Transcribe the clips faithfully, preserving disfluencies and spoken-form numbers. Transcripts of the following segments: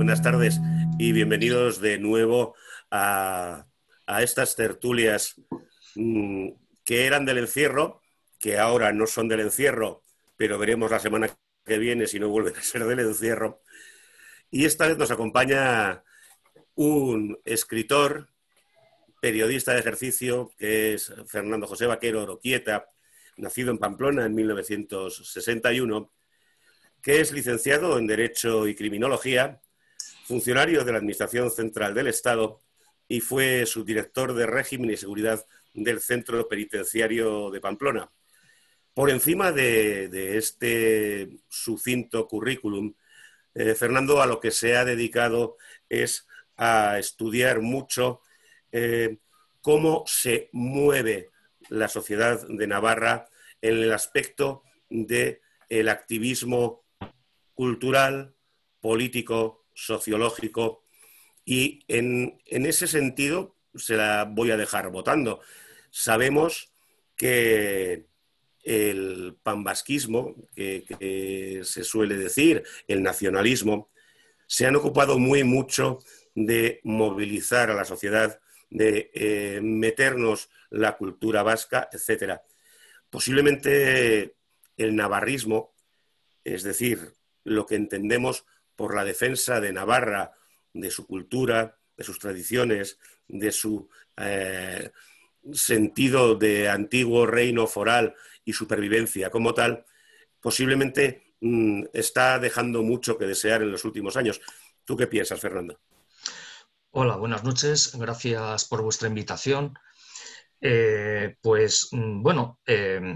buenas tardes y bienvenidos de nuevo a, a estas tertulias mmm, que eran del encierro, que ahora no son del encierro, pero veremos la semana que viene si no vuelven a ser del encierro. Y esta vez nos acompaña un escritor, periodista de ejercicio, que es Fernando José Vaquero Oroquieta, nacido en Pamplona en mil novecientos sesenta y uno, que es licenciado en Derecho y Criminología, funcionario de la Administración Central del Estado y fue subdirector de Régimen y Seguridad del Centro Penitenciario de Pamplona. Por encima de, de este sucinto currículum, eh, Fernando a lo que se ha dedicado es a estudiar mucho eh, cómo se mueve la sociedad de Navarra en el aspecto del activismo cultural, político, sociológico, y en, en ese sentido se la voy a dejar votando. Sabemos que el panvasquismo, que, que se suele decir, el nacionalismo, se han ocupado muy mucho de movilizar a la sociedad, de eh, meternos la cultura vasca, etcétera. Posiblemente el navarrismo, es decir, lo que entendemos por la defensa de Navarra, de su cultura, de sus tradiciones, de su eh, sentido de antiguo reino foral y supervivencia como tal, posiblemente mmm, está dejando mucho que desear en los últimos años. ¿Tú qué piensas, Fernando? Hola, buenas noches. Gracias por vuestra invitación. Eh, pues, bueno, eh,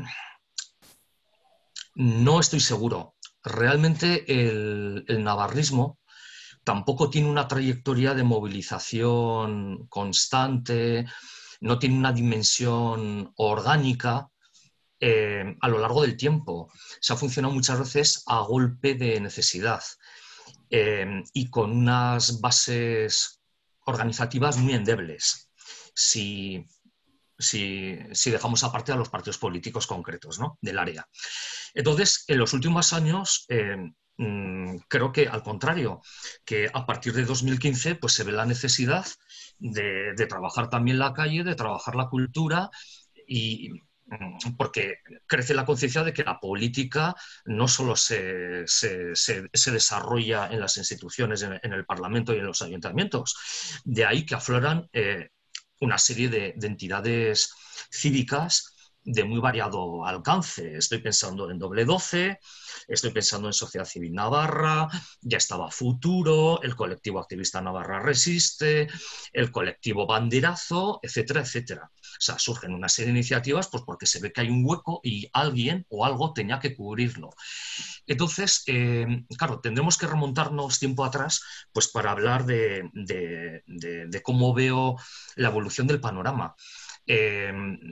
no estoy seguro. Realmente el, el navarrismo tampoco tiene una trayectoria de movilización constante, no tiene una dimensión orgánica eh, a lo largo del tiempo. Se ha funcionado muchas veces a golpe de necesidad eh, y con unas bases organizativas muy endebles, si, si, si dejamos aparte a los partidos políticos concretos, ¿no?, del área. Entonces, en los últimos años, eh, mmm, creo que al contrario, que a partir de dos mil quince pues, se ve la necesidad de, de trabajar también la calle, de trabajar la cultura y... porque crece la conciencia de que la política no solo se, se, se, se desarrolla en las instituciones, en, en el Parlamento y en los ayuntamientos. De ahí que afloran eh, una serie de, de entidades cívicas de muy variado alcance. Estoy pensando en Doble doce, estoy pensando en Sociedad Civil Navarra, ya estaba Futuro, el colectivo activista Navarra Resiste, el colectivo Banderazo, etcétera, etcétera. O sea, surgen una serie de iniciativas pues porque se ve que hay un hueco y alguien o algo tenía que cubrirlo. Entonces, eh, claro, tendremos que remontarnos tiempo atrás pues para hablar de, de, de, de cómo veo la evolución del panorama. Eh,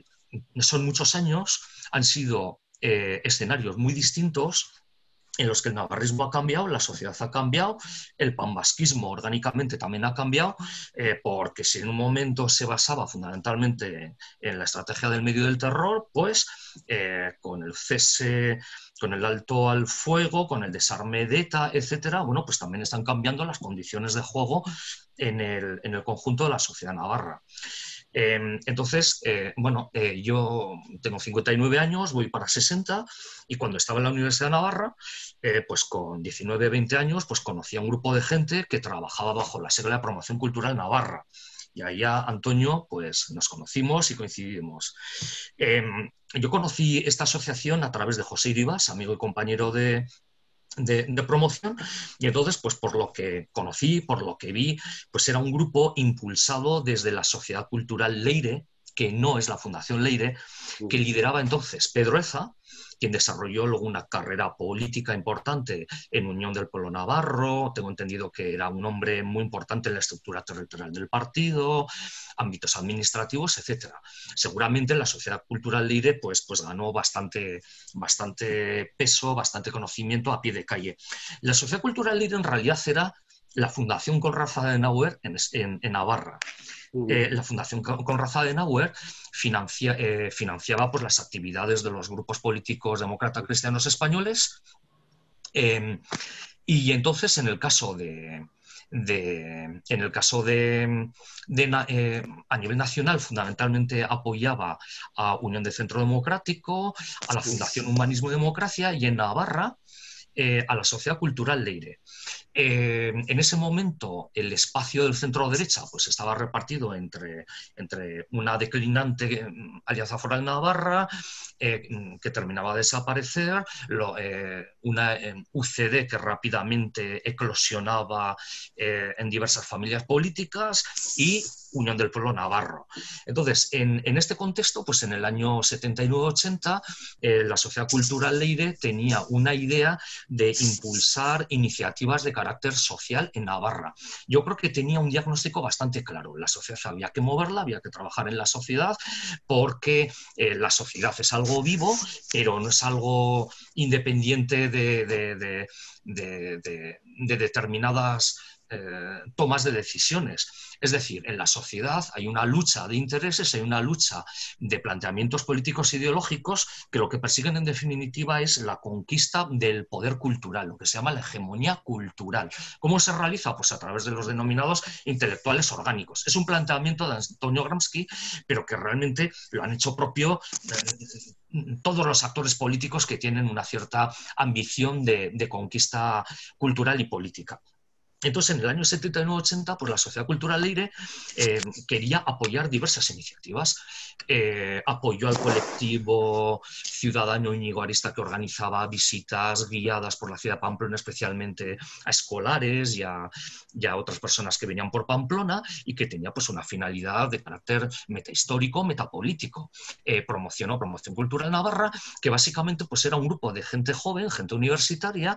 son muchos años, han sido eh, escenarios muy distintos en los que el navarrismo ha cambiado, la sociedad ha cambiado, el panvasquismo orgánicamente también ha cambiado, eh, porque si en un momento se basaba fundamentalmente en la estrategia del medio del terror, pues eh, con el cese, con el alto al fuego, con el desarme de ETA, etcétera, bueno, pues también están cambiando las condiciones de juego en el, en el conjunto de la sociedad navarra. Eh, entonces, eh, bueno, eh, yo tengo cincuenta y nueve años, voy para sesenta, y cuando estaba en la Universidad de Navarra, eh, pues con diecinueve, veinte años, pues conocí a un grupo de gente que trabajaba bajo la sigla de Promoción Cultural Navarra. Y ahí a Antonio, pues nos conocimos y coincidimos. Eh, yo conocí esta asociación a través de José Iribas, amigo y compañero de... De, de promoción, y entonces pues por lo que conocí, por lo que vi, pues era un grupo impulsado desde la Sociedad Cultural Leire, que no es la Fundación Leire, que lideraba entonces Pedro Eza, quien desarrolló luego una carrera política importante en Unión del Pueblo Navarro. Tengo entendido que era un hombre muy importante en la estructura territorial del partido, ámbitos administrativos, etcétera. Seguramente la Sociedad Cultural Leire pues, pues ganó bastante, bastante peso, bastante conocimiento a pie de calle. La Sociedad Cultural Leire en realidad era la Fundación Konrad Adenauer en, en, en Navarra. Eh, la Fundación Konrad Adenauer financia, eh, financiaba pues, las actividades de los grupos políticos demócratas cristianos españoles, eh, y entonces en el caso de, de, en el caso de, de eh, a nivel nacional, fundamentalmente apoyaba a Unión de Centro Democrático, a la Fundación Humanismo y Democracia, y en Navarra eh, a la Sociedad Cultural Leire. Eh, en ese momento el espacio del centro derecha pues estaba repartido entre, entre una declinante Alianza Foral Navarra eh, que terminaba de desaparecer, lo, eh, una eh, U C D que rápidamente eclosionaba eh, en diversas familias políticas y Unión del Pueblo Navarro. Entonces, en, en este contexto, pues en el año setenta y nueve ochenta, eh, la Sociedad Cultural Leire tenía una idea de impulsar iniciativas de carácter social en Navarra. Yo creo que tenía un diagnóstico bastante claro. La sociedad había que moverla, había que trabajar en la sociedad, porque eh, la sociedad es algo vivo, pero no es algo independiente de, de, de, de, de, de determinadas eh, tomas de decisiones. Es decir, en la sociedad hay una lucha de intereses, hay una lucha de planteamientos políticos e ideológicos que lo que persiguen en definitiva es la conquista del poder cultural, lo que se llama la hegemonía cultural. ¿Cómo se realiza? Pues a través de los denominados intelectuales orgánicos. Es un planteamiento de Antonio Gramsci, pero que realmente lo han hecho propio eh, todos los actores políticos que tienen una cierta ambición de, de conquista cultural y política. Entonces, en el año setenta y nueve ochenta, pues la Sociedad Cultural Leire eh, quería apoyar diversas iniciativas. Eh, apoyó al colectivo ciudadano Íñigo Arista, que organizaba visitas guiadas por la ciudad de Pamplona, especialmente a escolares y a, y a otras personas que venían por Pamplona, y que tenía pues una finalidad de carácter metahistórico, metapolítico. Eh, promocionó Promoción Cultural Navarra, que básicamente pues era un grupo de gente joven, gente universitaria,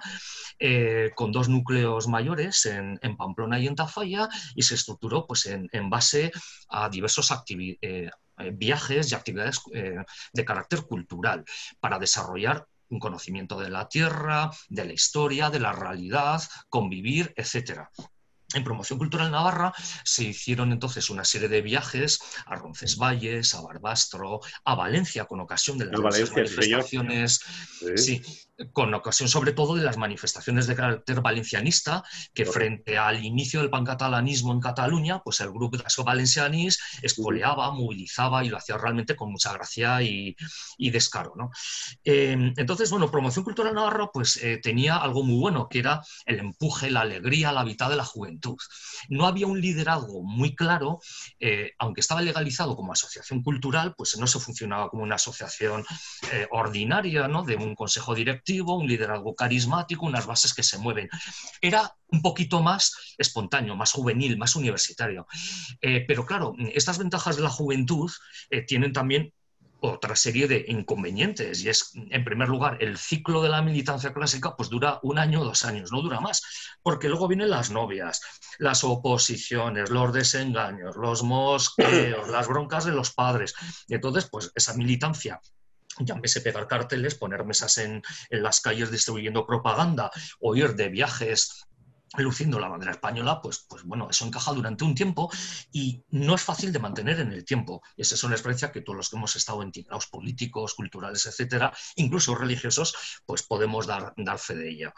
eh, con dos núcleos mayores, En, en Pamplona y en Tafalla, y se estructuró pues, en, en base a diversos eh, viajes y actividades eh, de carácter cultural para desarrollar un conocimiento de la tierra, de la historia, de la realidad, convivir, etcétera. En Promoción Cultural Navarra se hicieron entonces una serie de viajes a Roncesvalles, a Barbastro, a Valencia, con ocasión de las Valencia, manifestaciones, sí, con ocasión sobre todo de las manifestaciones de carácter valencianista, que frente al inicio del pancatalanismo en Cataluña, pues el grupo d'Acció Valencianís espoleaba, movilizaba y lo hacía realmente con mucha gracia y, y descaro, ¿no? Eh, entonces, bueno, Promoción Cultural Navarra pues eh, tenía algo muy bueno, que era el empuje, la alegría, la vitad de la juventud. No había un liderazgo muy claro, eh, aunque estaba legalizado como asociación cultural, pues no se funcionaba como una asociación eh, ordinaria, ¿no? De un consejo directivo, un liderazgo carismático, unas bases que se mueven. Era un poquito más espontáneo, más juvenil, más universitario. Eh, pero claro, estas ventajas de la juventud eh, tienen también otra serie de inconvenientes, y es, en primer lugar, el ciclo de la militancia clásica pues dura un año o dos años, no dura más, porque luego vienen las novias, las oposiciones, los desengaños, los mosqueos, las broncas de los padres, y entonces pues esa militancia, llámese pegar carteles, poner mesas en, en las calles distribuyendo propaganda, o ir de viajes luciendo la bandera española, pues, pues bueno, eso encaja durante un tiempo y no es fácil de mantener en el tiempo. Y esa es una experiencia que todos los que hemos estado en tindados políticos, culturales, etcétera, incluso religiosos, pues podemos dar, dar fe de ella.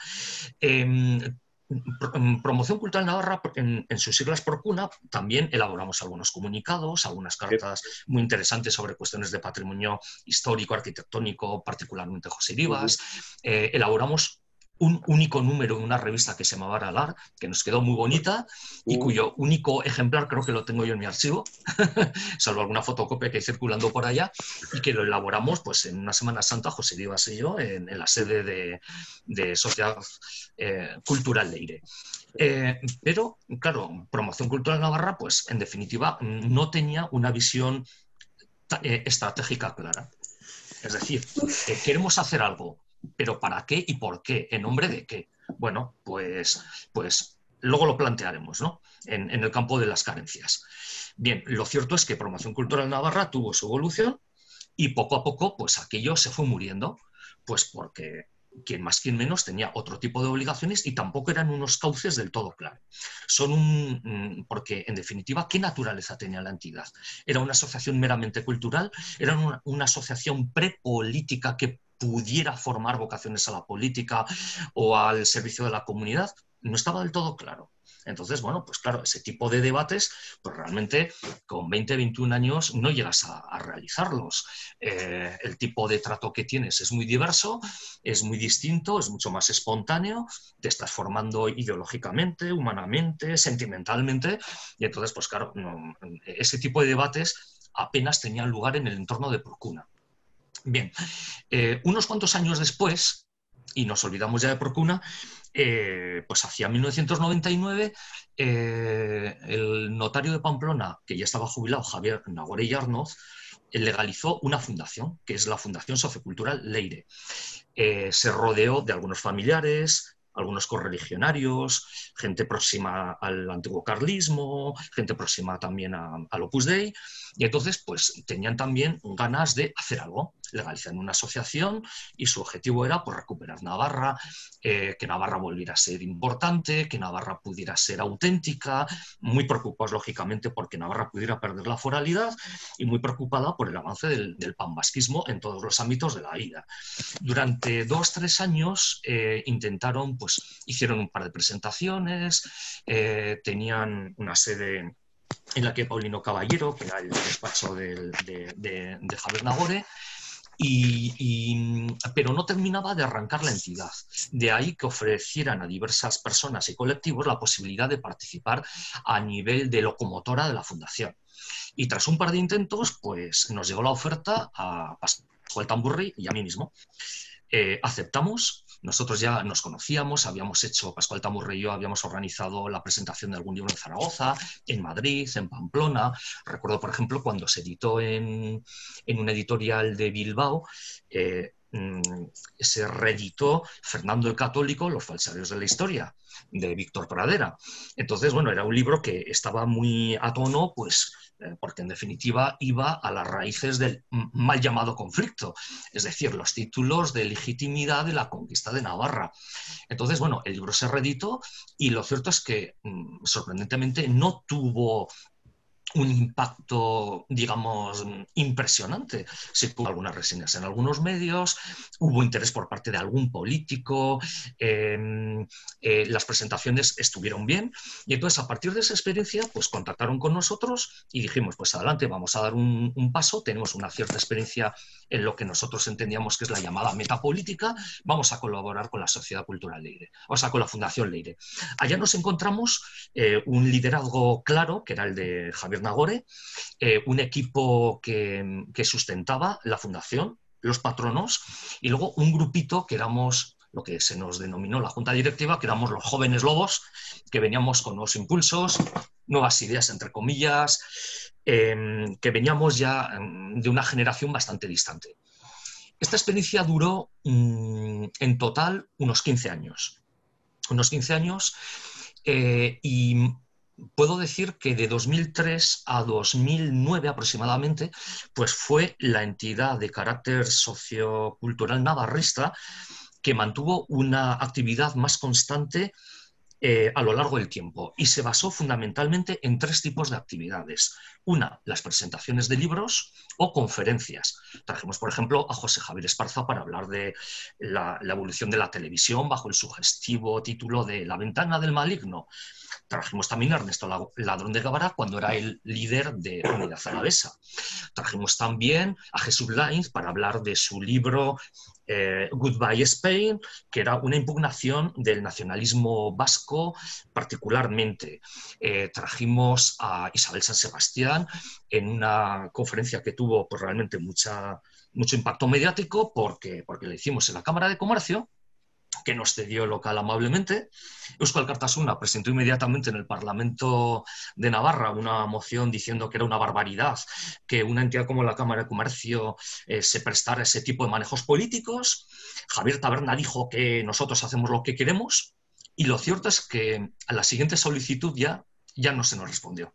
Eh, Promoción Cultural Navarra, en, en sus siglas por CUNA, también elaboramos algunos comunicados, algunas cartas muy interesantes sobre cuestiones de patrimonio histórico, arquitectónico, particularmente José Rivas. Eh, elaboramos un único número en una revista que se llamaba Aralar, que nos quedó muy bonita y cuyo único ejemplar creo que lo tengo yo en mi archivo, salvo alguna fotocopia que hay circulando por allá, y que lo elaboramos pues en una Semana Santa, José Rivas y yo, en, en la sede de, de Sociedad eh, Cultural Leire. Eh, pero, claro, Promoción Cultural Navarra, pues en definitiva, no tenía una visión eh, estratégica clara. Es decir, eh, queremos hacer algo, pero ¿para qué y por qué? ¿En nombre de qué? Bueno, pues, pues luego lo plantearemos, ¿no? En, en el campo de las carencias. Bien, lo cierto es que Promoción Cultural Navarra tuvo su evolución y poco a poco, pues aquello se fue muriendo, pues porque quien más, quien menos tenía otro tipo de obligaciones y tampoco eran unos cauces del todo claros. Son un, porque, en definitiva, ¿qué naturaleza tenía la entidad? ¿Era una asociación meramente cultural? ¿Era una, una asociación prepolítica que pudiera formar vocaciones a la política o al servicio de la comunidad? No estaba del todo claro. Entonces, bueno, pues claro, ese tipo de debates, pues realmente con veinte, veintiún años no llegas a, a realizarlos. Eh, el tipo de trato que tienes es muy diverso, es muy distinto, es mucho más espontáneo, te estás formando ideológicamente, humanamente, sentimentalmente, y entonces, pues claro, no, ese tipo de debates apenas tenían lugar en el entorno de Porcuna. Bien, eh, unos cuantos años después, y nos olvidamos ya de Porcuna, eh, pues hacia mil novecientos noventa y nueve, eh, el notario de Pamplona, que ya estaba jubilado, Javier Nagore y Arnoz, legalizó una fundación, que es la Fundación Sociocultural Leire. Eh, se rodeó de algunos familiares, algunos correligionarios, gente próxima al antiguo carlismo, gente próxima también a, al Opus Dei, y entonces pues tenían también ganas de hacer algo. Legalizan una asociación y su objetivo era pues, recuperar Navarra, eh, que Navarra volviera a ser importante, que Navarra pudiera ser auténtica, muy preocupados lógicamente porque Navarra pudiera perder la foralidad y muy preocupada por el avance del, del panvasquismo en todos los ámbitos de la vida. Durante dos, tres años eh, intentaron, pues hicieron un par de presentaciones, eh, tenían una sede en la que Paulino Caballero, que era el despacho de, de, de, de Javier Nagore, Y, y, pero no terminaba de arrancar la entidad. De ahí que ofrecieran a diversas personas y colectivos la posibilidad de participar a nivel de locomotora de la fundación. Y tras un par de intentos, pues nos llegó la oferta a Pascual Tamburri y a mí mismo. Eh, aceptamos. Nosotros ya nos conocíamos, habíamos hecho, Pascual Tamburri y yo habíamos organizado la presentación de algún libro en Zaragoza, en Madrid, en Pamplona. Recuerdo, por ejemplo, cuando se editó en, en una editorial de Bilbao, eh, se reeditó Fernando el Católico, Los falsarios de la historia, de Víctor Pradera. Entonces, bueno, era un libro que estaba muy a tono, pues, eh, porque en definitiva iba a las raíces del mal llamado conflicto, es decir, los títulos de legitimidad de la conquista de Navarra. Entonces, bueno, el libro se reeditó y lo cierto es que, mm, sorprendentemente, no tuvo un impacto, digamos, impresionante. Sí tuvo algunas reseñas en algunos medios, hubo interés por parte de algún político, eh, eh, las presentaciones estuvieron bien, y entonces a partir de esa experiencia pues contactaron con nosotros y dijimos, pues adelante, vamos a dar un, un paso, tenemos una cierta experiencia en lo que nosotros entendíamos que es la llamada metapolítica, vamos a colaborar con la Sociedad Cultural Leire, o sea, con la Fundación Leire. Allá nos encontramos eh, un liderazgo claro, que era el de Javier Nagore, eh, un equipo que, que sustentaba la fundación, los patronos, y luego un grupito que éramos lo que se nos denominó la junta directiva, que éramos los jóvenes lobos, que veníamos con nuevos impulsos, nuevas ideas, entre comillas, eh, que veníamos ya de una generación bastante distante. Esta experiencia duró mmm, en total unos quince años. Unos quince años eh, y puedo decir que de dos mil tres a dos mil nueve aproximadamente, pues fue la entidad de carácter sociocultural navarrista que mantuvo una actividad más constante eh, a lo largo del tiempo y se basó fundamentalmente en tres tipos de actividades. Una, las presentaciones de libros o conferencias. Trajimos, por ejemplo, a José Javier Esparza para hablar de la, la evolución de la televisión bajo el sugestivo título de La ventana del maligno. Trajimos también a Ernesto Ladrón de Guevara cuando era el líder de Unidad Alavesa. Trajimos también a Jesús Lainz para hablar de su libro eh, Goodbye Spain, que era una impugnación del nacionalismo vasco particularmente. Eh, trajimos a Isabel San Sebastián en una conferencia que tuvo pues, realmente mucha, mucho impacto mediático porque, porque la hicimos en la Cámara de Comercio, que nos cedió el local amablemente. Eusko Alkartasuna presentó inmediatamente en el Parlamento de Navarra una moción diciendo que era una barbaridad que una entidad como la Cámara de Comercio eh, se prestara a ese tipo de manejos políticos. Javier Taberna dijo que nosotros hacemos lo que queremos y lo cierto es que a la siguiente solicitud ya, ya no se nos respondió.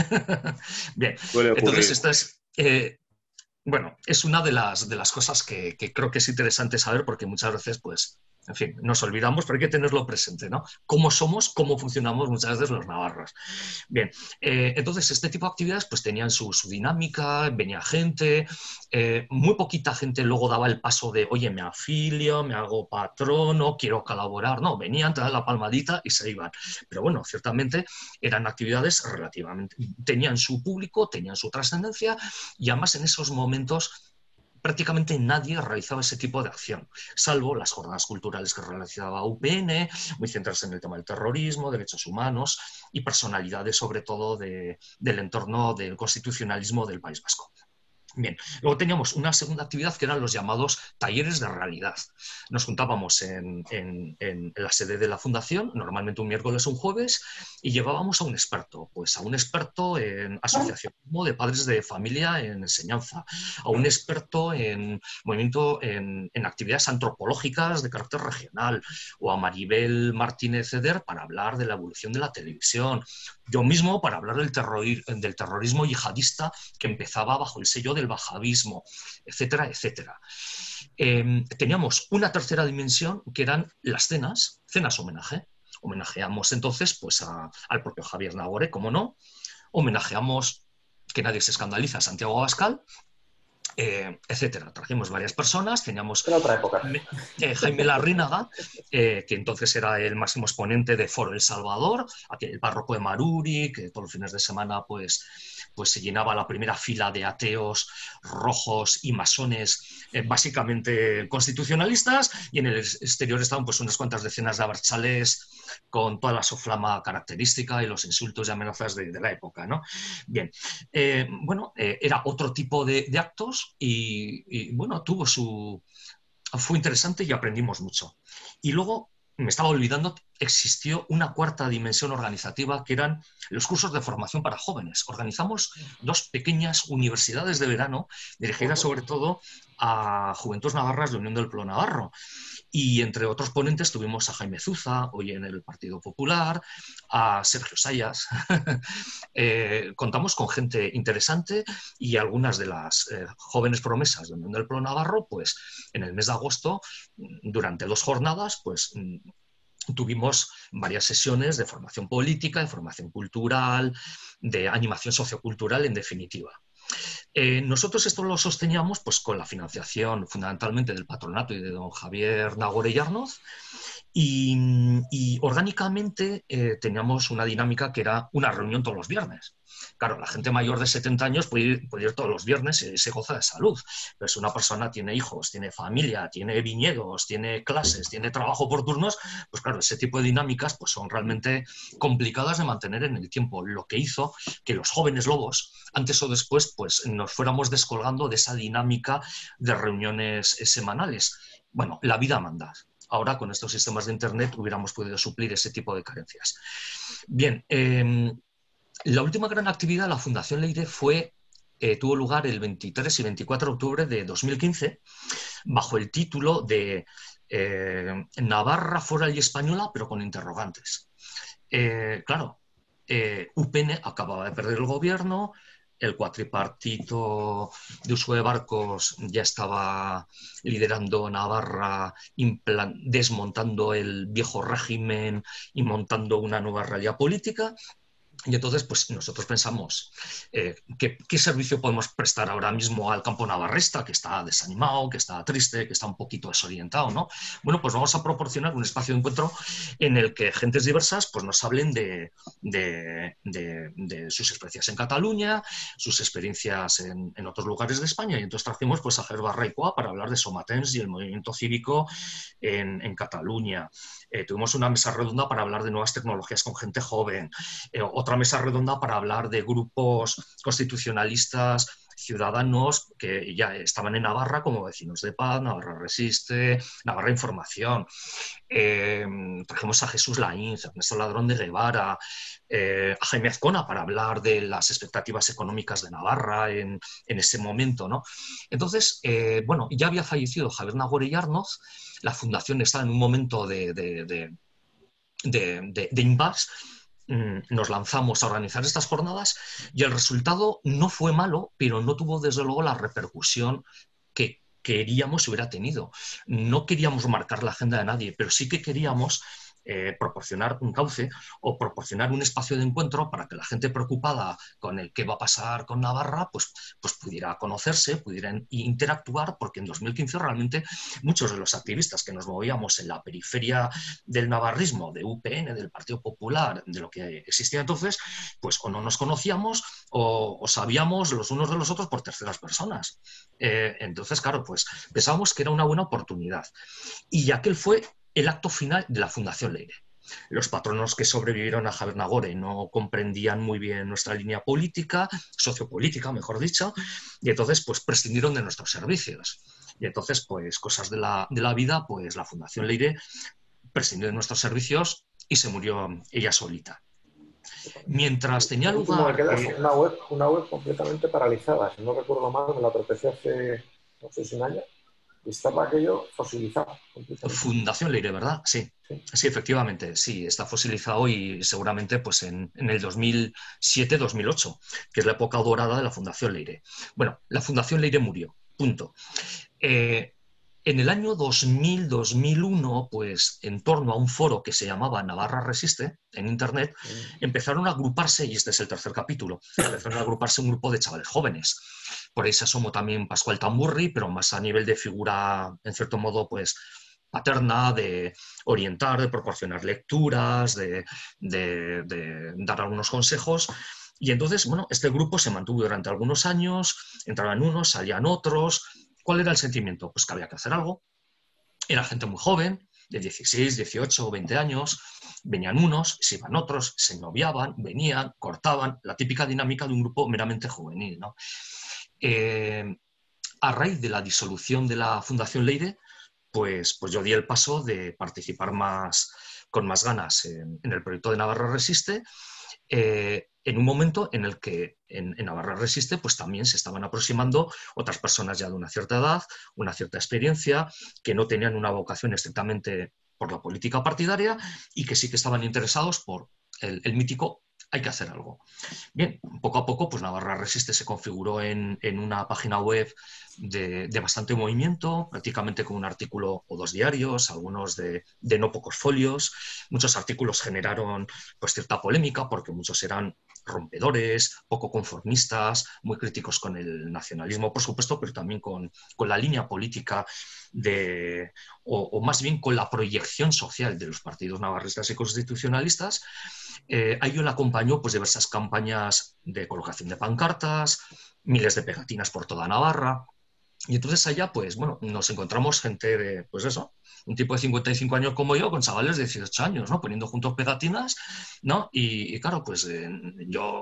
Bien, entonces esta es... Eh, Bueno, es una de las, de las cosas que, que creo que es interesante saber porque muchas veces pues, En fin, nos olvidamos, pero hay que tenerlo presente, ¿no? Cómo somos, cómo funcionamos muchas veces los navarros. Bien, eh, entonces este tipo de actividades pues tenían su, su dinámica, venía gente, eh, muy poquita gente luego daba el paso de, oye, me afilio, me hago patrono, quiero colaborar. No, venían, te dan la palmadita y se iban. Pero bueno, ciertamente eran actividades relativamente, tenían su público, tenían su trascendencia y además en esos momentos prácticamente nadie realizaba ese tipo de acción, salvo las jornadas culturales que realizaba U P N, muy centradas en el tema del terrorismo, derechos humanos y personalidades sobre todo de, del entorno del constitucionalismo del País Vasco. Bien, luego teníamos una segunda actividad que eran los llamados talleres de realidad. Nos juntábamos en, en, en la sede de la fundación, normalmente un miércoles o un jueves, y llevábamos a un experto, pues a un experto en asociacionismo de padres de familia en enseñanza, a un experto en movimiento, en, en actividades antropológicas de carácter regional, o a Maribel Martínez Eder para hablar de la evolución de la televisión, yo mismo para hablar del, terror, del terrorismo yihadista que empezaba bajo el sello del wahabismo, etcétera, etcétera. Eh, teníamos una tercera dimensión que eran las cenas, cenas homenaje. Homenajeamos entonces pues, a, al propio Javier Nagore, como no. Homenajeamos, que nadie se escandaliza, a Santiago Abascal, eh, etcétera. Trajimos varias personas, teníamos en otra época. Eh, Jaime Larrínaga, eh, que entonces era el máximo exponente de Foro El Salvador, aquel párroco de Maruri, que todos los fines de semana pues, pues se llenaba la primera fila de ateos rojos y masones, eh, básicamente constitucionalistas, y en el exterior estaban pues unas cuantas decenas de abertzales con toda la soflama característica y los insultos y amenazas de, de la época, ¿no? Bien, eh, bueno, eh, era otro tipo de, de actos y, y, bueno, tuvo su... fue interesante y aprendimos mucho. Y luego, me estaba olvidando, existió una cuarta dimensión organizativa que eran los cursos de formación para jóvenes. Organizamos dos pequeñas universidades de verano dirigidas sobre todo a Juventud Navarras de Unión del Pueblo Navarro. Y entre otros ponentes tuvimos a Jaime Zuza, hoy en el Partido Popular, a Sergio Sayas. eh, contamos con gente interesante y algunas de las eh, jóvenes promesas de Unión del Pueblo Navarro, pues en el mes de agosto, durante dos jornadas, pues tuvimos varias sesiones de formación política, de formación cultural, de animación sociocultural, en definitiva. Eh, nosotros esto lo sosteníamos pues, con la financiación fundamentalmente del patronato y de don Javier Nagore Yarnoz, y, y orgánicamente eh, teníamos una dinámica que era una reunión todos los viernes. Claro, la gente mayor de setenta años puede ir, puede ir todos los viernes y se goza de salud, pero si una persona tiene hijos, tiene familia, tiene viñedos, tiene clases, tiene trabajo por turnos, pues claro, ese tipo de dinámicas pues, son realmente complicadas de mantener en el tiempo, lo que hizo que los jóvenes lobos, antes o después, pues nos fuéramos descolgando de esa dinámica de reuniones semanales. Bueno, la vida manda. Ahora, con estos sistemas de Internet, hubiéramos podido suplir ese tipo de carencias. Bien, eh, la última gran actividad de la Fundación Leire fue, eh, tuvo lugar el veintitrés y veinticuatro de octubre de dos mil quince, bajo el título de eh, Navarra foral y española, pero con interrogantes. Eh, claro, eh, U P N acababa de perder el gobierno, el cuatripartito de uso de barcos ya estaba liderando Navarra, desmontando el viejo régimen y montando una nueva realidad política. Y entonces, pues nosotros pensamos, eh, ¿qué, ¿qué servicio podemos prestar ahora mismo al campo navarrista, que está desanimado, que está triste, que está un poquito desorientado, ¿no? Bueno, pues vamos a proporcionar un espacio de encuentro en el que gentes diversas pues, nos hablen de, de, de, de sus experiencias en Cataluña, sus experiencias en, en otros lugares de España. Y entonces trajimos pues, a Gerba Raicoa para hablar de Somatens y el movimiento cívico en, en Cataluña. Eh, tuvimos una mesa redonda para hablar de nuevas tecnologías con gente joven, eh, otra mesa redonda para hablar de grupos constitucionalistas ciudadanos que ya estaban en Navarra, como Vecinos de Paz, Navarra Resiste, Navarra Información. Eh, trajimos a Jesús Laínz, a Ernesto Ladrón de Guevara, eh, a Jaime Azcona para hablar de las expectativas económicas de Navarra en, en ese momento, ¿no? Entonces, eh, bueno, ya había fallecido Javier Nagore Yarnoz, la fundación está en un momento de, de, de, de, de, de impasse. Nos lanzamos a organizar estas jornadas y el resultado no fue malo, pero no tuvo desde luego la repercusión que queríamos se hubiera tenido. No queríamos marcar la agenda de nadie, pero sí que queríamos eh, proporcionar un cauce o proporcionar un espacio de encuentro para que la gente preocupada con el qué va a pasar con Navarra, pues, pues pudiera conocerse, pudieran interactuar, porque en dos mil quince realmente muchos de los activistas que nos movíamos en la periferia del navarrismo, de U P N, del Partido Popular, de lo que existía entonces, pues o no nos conocíamos o, o sabíamos los unos de los otros por terceras personas. Eh, entonces, claro, pues pensábamos que era una buena oportunidad. Y aquel fue el acto final de la Fundación Leire. Los patronos que sobrevivieron a Javier Nagore no comprendían muy bien nuestra línea política, sociopolítica, mejor dicho, y entonces pues prescindieron de nuestros servicios. Y entonces, pues cosas de la, de la vida, pues la Fundación Leire prescindió de nuestros servicios y se murió ella solita. Mientras tenía lugar... Me queda eh... una, web, una web completamente paralizada, si no recuerdo mal, me la tropecé hace, no sé si un año, y estaba aquello fosilizado. Fundación Leire, ¿verdad? Sí. sí, sí, efectivamente, sí, está fosilizado y seguramente pues en, en el dos mil siete dos mil ocho, que es la época dorada de la Fundación Leire. Bueno, la Fundación Leire murió, punto. Eh, En el año dos mil dos mil uno, pues en torno a un foro que se llamaba Navarra Resiste, en internet, empezaron a agruparse, y este es el tercer capítulo, empezaron a agruparse un grupo de chavales jóvenes. Por ahí se asomó también Pascual Tamburri, pero más a nivel de figura, en cierto modo, pues paterna, de orientar, de proporcionar lecturas, de, de, de dar algunos consejos. Y entonces, bueno, este grupo se mantuvo durante algunos años, entraban unos, salían otros. ¿Cuál era el sentimiento? Pues que había que hacer algo. Era gente muy joven, de dieciséis, dieciocho o veinte años. Venían unos, se iban otros, se noviaban, venían, cortaban. La típica dinámica de un grupo meramente juvenil, ¿no? Eh, a raíz de la disolución de la Fundación Leire, pues, pues yo di el paso de participar más, con más ganas en, en el proyecto de Navarra Resiste, eh, en un momento en el que en, en Navarra Resiste pues también se estaban aproximando otras personas ya de una cierta edad, una cierta experiencia, que no tenían una vocación estrictamente por la política partidaria y que sí que estaban interesados por el, el mítico hay que hacer algo. Bien, poco a poco pues Navarra Resiste se configuró en, en una página web de, de bastante movimiento, prácticamente con un artículo o dos diarios, algunos de, de no pocos folios. Muchos artículos generaron pues cierta polémica porque muchos eran rompedores, poco conformistas, muy críticos con el nacionalismo, por supuesto, pero también con, con la línea política de, o, o más bien con la proyección social de los partidos navarristas y constitucionalistas. Eh, a ello le acompañó pues, diversas campañas de colocación de pancartas, miles de pegatinas por toda Navarra. Y entonces allá, pues bueno, nos encontramos gente de, pues eso, un tipo de cincuenta y cinco años como yo, con chavales de dieciocho años, ¿no? Poniendo juntos pegatinas, ¿no? Y, y claro, pues eh, yo,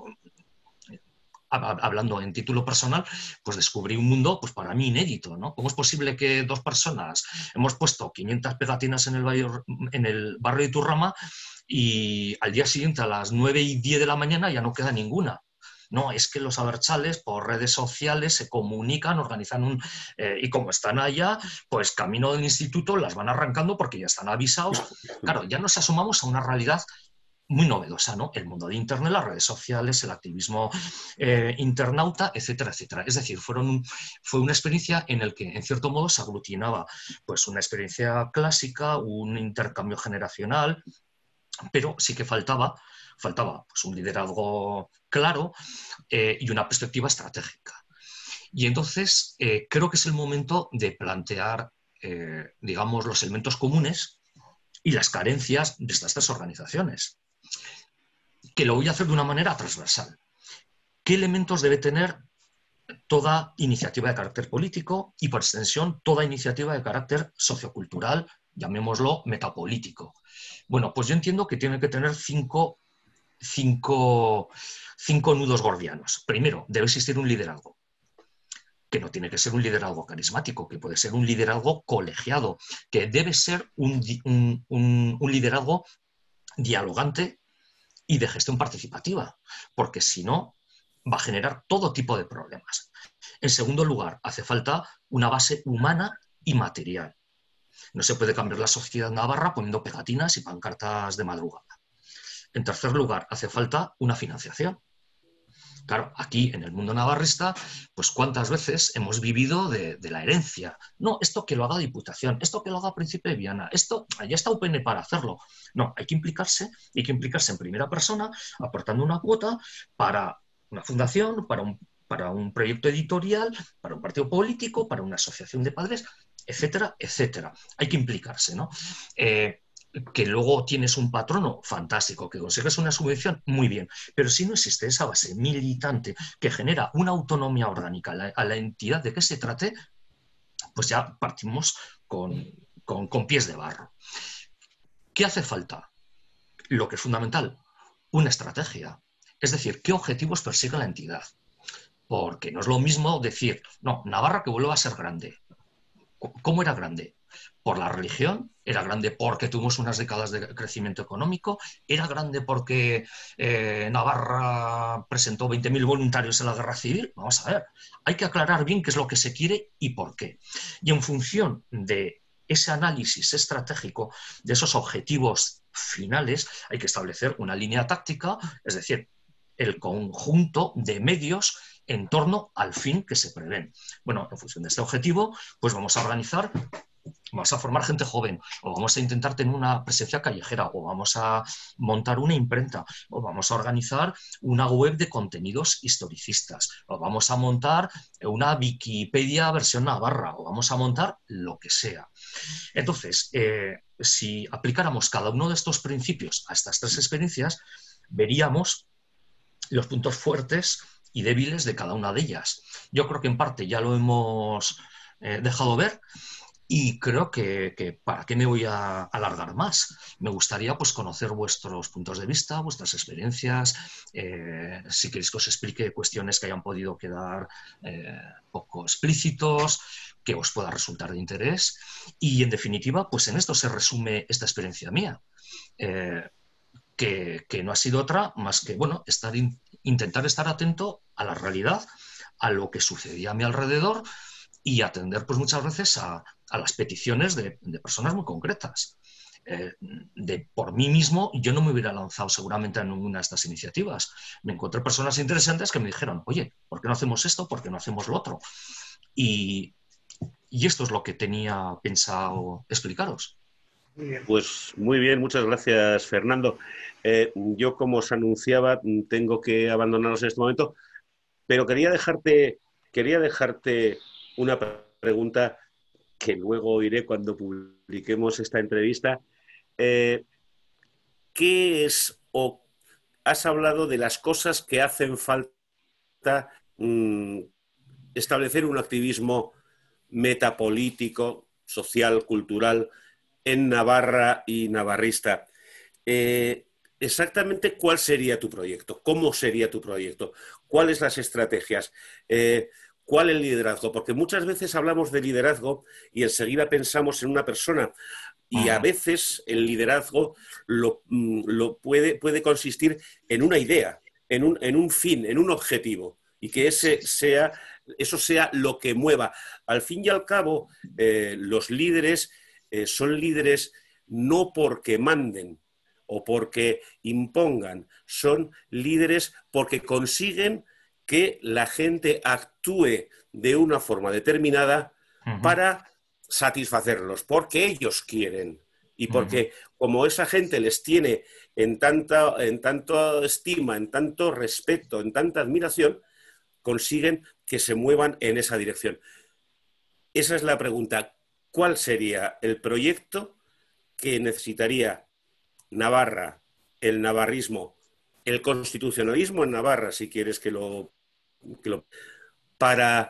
hablando en título personal, pues descubrí un mundo, pues para mí inédito, ¿no? ¿Cómo es posible que dos personas hemos puesto quinientas pegatinas en el barrio, en el barrio de Iturrama y al día siguiente a las nueve y diez de la mañana ya no queda ninguna? No, es que los abertzales por redes sociales se comunican, organizan un... Eh, y como están allá, pues camino del instituto las van arrancando porque ya están avisados. Claro, ya nos asomamos a una realidad muy novedosa, ¿no? El mundo de Internet, las redes sociales, el activismo eh, internauta, etcétera, etcétera. Es decir, fueron, fue una experiencia en la que, en cierto modo, se aglutinaba pues, una experiencia clásica, un intercambio generacional, pero sí que faltaba... Faltaba pues, un liderazgo claro eh, y una perspectiva estratégica. Y entonces eh, creo que es el momento de plantear, eh, digamos, los elementos comunes y las carencias de estas tres organizaciones, que lo voy a hacer de una manera transversal. ¿Qué elementos debe tener toda iniciativa de carácter político y, por extensión, toda iniciativa de carácter sociocultural, llamémoslo metapolítico? Bueno, pues yo entiendo que tiene que tener cinco Cinco, cinco nudos gordianos. Primero, debe existir un liderazgo, que no tiene que ser un liderazgo carismático, que puede ser un liderazgo colegiado, que debe ser un, un, un, un liderazgo dialogante y de gestión participativa, porque si no, va a generar todo tipo de problemas. En segundo lugar, hace falta una base humana y material. No se puede cambiar la sociedad navarra poniendo pegatinas y pancartas de madrugada. En tercer lugar, hace falta una financiación. Claro, aquí en el mundo navarrista, pues cuántas veces hemos vivido de, de la herencia. No, esto que lo haga Diputación, esto que lo haga Príncipe de Viana, esto ya está U P N para hacerlo. No, hay que implicarse, hay que implicarse en primera persona, aportando una cuota para una fundación, para un, para un proyecto editorial, para un partido político, para una asociación de padres, etcétera, etcétera. Hay que implicarse, ¿no? Eh, que luego tienes un patrono, fantástico, que consigues una subvención, muy bien, pero si no existe esa base militante que genera una autonomía orgánica a la, a la entidad de que se trate, pues ya partimos con, con, con pies de barro. ¿Qué hace falta? Lo que es fundamental, una estrategia. Es decir, ¿qué objetivos persigue la entidad? Porque no es lo mismo decir, no, Navarra que vuelva a ser grande. ¿Cómo era grande? Por la religión, era grande porque tuvimos unas décadas de crecimiento económico, era grande porque eh, Navarra presentó veinte mil voluntarios en la guerra civil. Vamos a ver, hay que aclarar bien qué es lo que se quiere y por qué. Y en función de ese análisis estratégico, de esos objetivos finales, hay que establecer una línea táctica, es decir, el conjunto de medios en torno al fin que se prevén. Bueno, en función de este objetivo, pues vamos a organizar, vamos a formar gente joven, o vamos a intentar tener una presencia callejera, o vamos a montar una imprenta, o vamos a organizar una web de contenidos historicistas, o vamos a montar una Wikipedia versión navarra, o vamos a montar lo que sea. Entonces, eh, si aplicáramos cada uno de estos principios a estas tres experiencias, veríamos los puntos fuertes y débiles de cada una de ellas. Yo creo que en parte ya lo hemos eh, dejado ver y creo que, que para qué me voy a alargar más. Me gustaría pues conocer vuestros puntos de vista, vuestras experiencias, eh, si queréis que os explique cuestiones que hayan podido quedar eh, poco explícitos, que os pueda resultar de interés y en definitiva pues en esto se resume esta experiencia mía. Eh, Que, que no ha sido otra más que, bueno, estar in, intentar estar atento a la realidad, a lo que sucedía a mi alrededor y atender pues muchas veces a, a las peticiones de, de personas muy concretas. Eh, de por mí mismo yo no me hubiera lanzado seguramente a ninguna de estas iniciativas. Me encontré personas interesantes que me dijeron, oye, ¿por qué no hacemos esto? ¿Por qué no hacemos lo otro? Y, y esto es lo que tenía pensado explicaros. Pues muy bien, muchas gracias, Fernando. Eh, yo, como os anunciaba, tengo que abandonaros en este momento, pero quería dejarte, quería dejarte una pregunta que luego oiré cuando publiquemos esta entrevista. Eh, ¿Qué es o has hablado de las cosas que hacen falta mmm, establecer un activismo metapolítico, social, cultural, en Navarra y navarrista? Eh, exactamente cuál sería tu proyecto, cómo sería tu proyecto, cuáles las estrategias, eh, cuál el liderazgo, porque muchas veces hablamos de liderazgo y enseguida pensamos en una persona y a veces el liderazgo lo, lo puede, puede consistir en una idea, en un, en un fin, en un objetivo y que ese sea, eso sea lo que mueva. Al fin y al cabo, eh, los líderes Eh, son líderes no porque manden o porque impongan, son líderes porque consiguen que la gente actúe de una forma determinada uh-huh. para satisfacerlos, porque ellos quieren y porque uh-huh. como esa gente les tiene en tanta, en tanta estima, en tanto respeto, en tanta admiración, consiguen que se muevan en esa dirección. Esa es la pregunta. ¿Cuál sería el proyecto que necesitaría Navarra, el navarrismo, el constitucionalismo en Navarra, si quieres que lo, que lo... para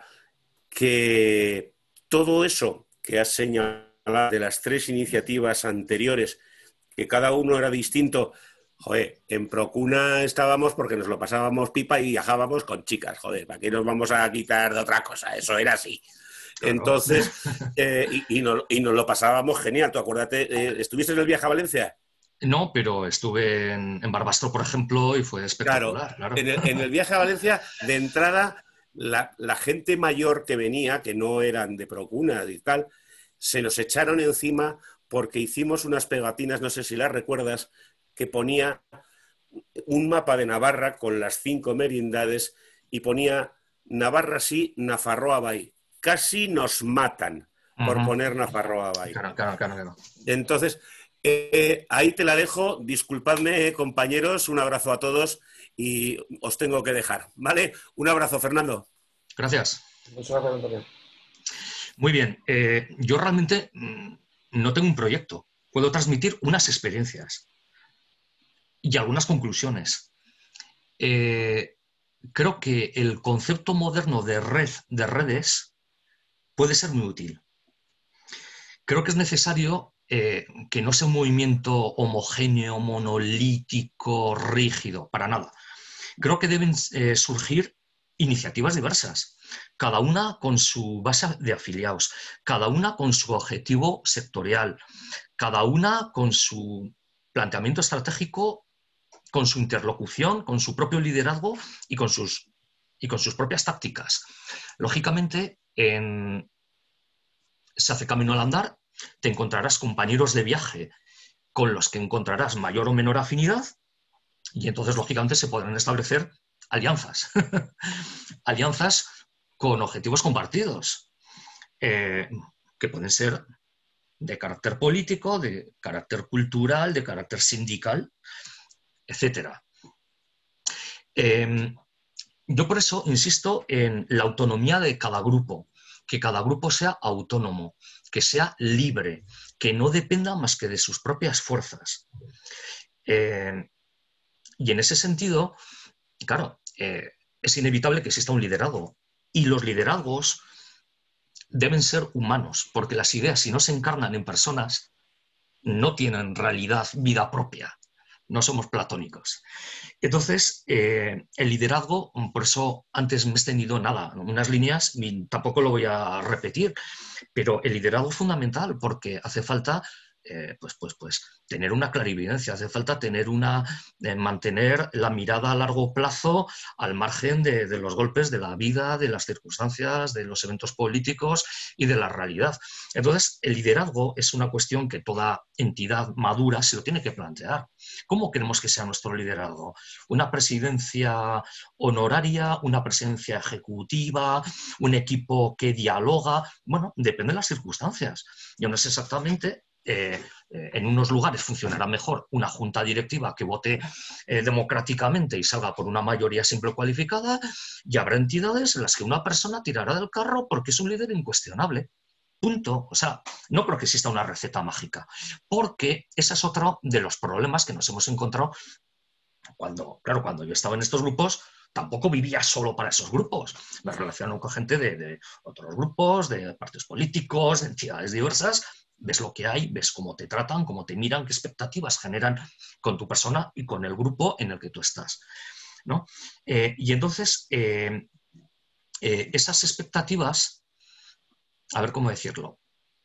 que todo eso que has señalado de las tres iniciativas anteriores, que cada uno era distinto? Joder, en Procuna estábamos porque nos lo pasábamos pipa y viajábamos con chicas, joder, ¿para qué nos vamos a quitar de otra cosa? Eso era así. Claro. Entonces, eh, y, y, nos, y nos lo pasábamos genial. Tú acuérdate, eh, ¿estuviste en el viaje a Valencia? No, pero estuve en, en Barbastro, por ejemplo, y fue espectacular. Claro, claro. En, el, en el viaje a Valencia, de entrada, la, la gente mayor que venía, que no eran de Procuna y tal, se nos echaron encima porque hicimos unas pegatinas, no sé si las recuerdas, que ponía un mapa de Navarra con las cinco merindades y ponía Navarra sí, Nafarroa bai. Casi nos matan por Ujú. poner Nafarroa bai. Claro, claro, claro, claro. Entonces, eh, ahí te la dejo. Disculpadme, eh, compañeros, un abrazo a todos y os tengo que dejar, ¿vale? Un abrazo, Fernando. Gracias. Muchas gracias, Antonio. Muy bien. Eh, yo realmente mm, no tengo un proyecto. Puedo transmitir unas experiencias y algunas conclusiones. Eh, creo que el concepto moderno de red, de redes, puede ser muy útil. Creo que es necesario eh, que no sea un movimiento homogéneo, monolítico, rígido, para nada. Creo que deben eh, surgir iniciativas diversas, cada una con su base de afiliados, cada una con su objetivo sectorial, cada una con su planteamiento estratégico, con su interlocución, con su propio liderazgo y con sus, y con sus propias tácticas. Lógicamente, en, se hace camino al andar, te encontrarás compañeros de viaje con los que encontrarás mayor o menor afinidad y entonces, lógicamente, se podrán establecer alianzas. Alianzas con objetivos compartidos, eh, que pueden ser de carácter político, de carácter cultural, de carácter sindical, etcétera. Eh, yo por eso insisto en la autonomía de cada grupo, que cada grupo sea autónomo, que sea libre, que no dependa más que de sus propias fuerzas. Eh, y en ese sentido, claro, eh, es inevitable que exista un liderazgo. Y los liderazgos deben ser humanos, porque las ideas, si no se encarnan en personas, no tienen realidad, vida propia. No somos platónicos. Entonces, eh, el liderazgo, por eso antes me he extendido nada, unas líneas, y tampoco lo voy a repetir, pero el liderazgo es fundamental porque hace falta eh, pues, pues, pues, tener una clarividencia, hace falta tener una, eh, mantener la mirada a largo plazo al margen de, de los golpes de la vida, de las circunstancias, de los eventos políticos y de la realidad. Entonces, el liderazgo es una cuestión que toda entidad madura se lo tiene que plantear. ¿Cómo queremos que sea nuestro liderazgo? ¿Una presidencia honoraria, una presidencia ejecutiva, un equipo que dialoga? Bueno, depende de las circunstancias. Yo no sé exactamente, eh, eh, en unos lugares funcionará mejor una junta directiva que vote eh, democráticamente y salga por una mayoría simple o cualificada, y habrá entidades en las que una persona tirará del carro porque es un líder incuestionable. Punto. O sea, no creo que exista una receta mágica, porque ese es otro de los problemas que nos hemos encontrado cuando, claro, cuando yo estaba en estos grupos. Tampoco vivía solo para esos grupos. Me relaciono con gente de, de otros grupos, de partidos políticos, de entidades diversas. Ves lo que hay, ves cómo te tratan, cómo te miran, qué expectativas generan con tu persona y con el grupo en el que tú estás, ¿no? Eh, y entonces, eh, eh, esas expectativas, a ver cómo decirlo.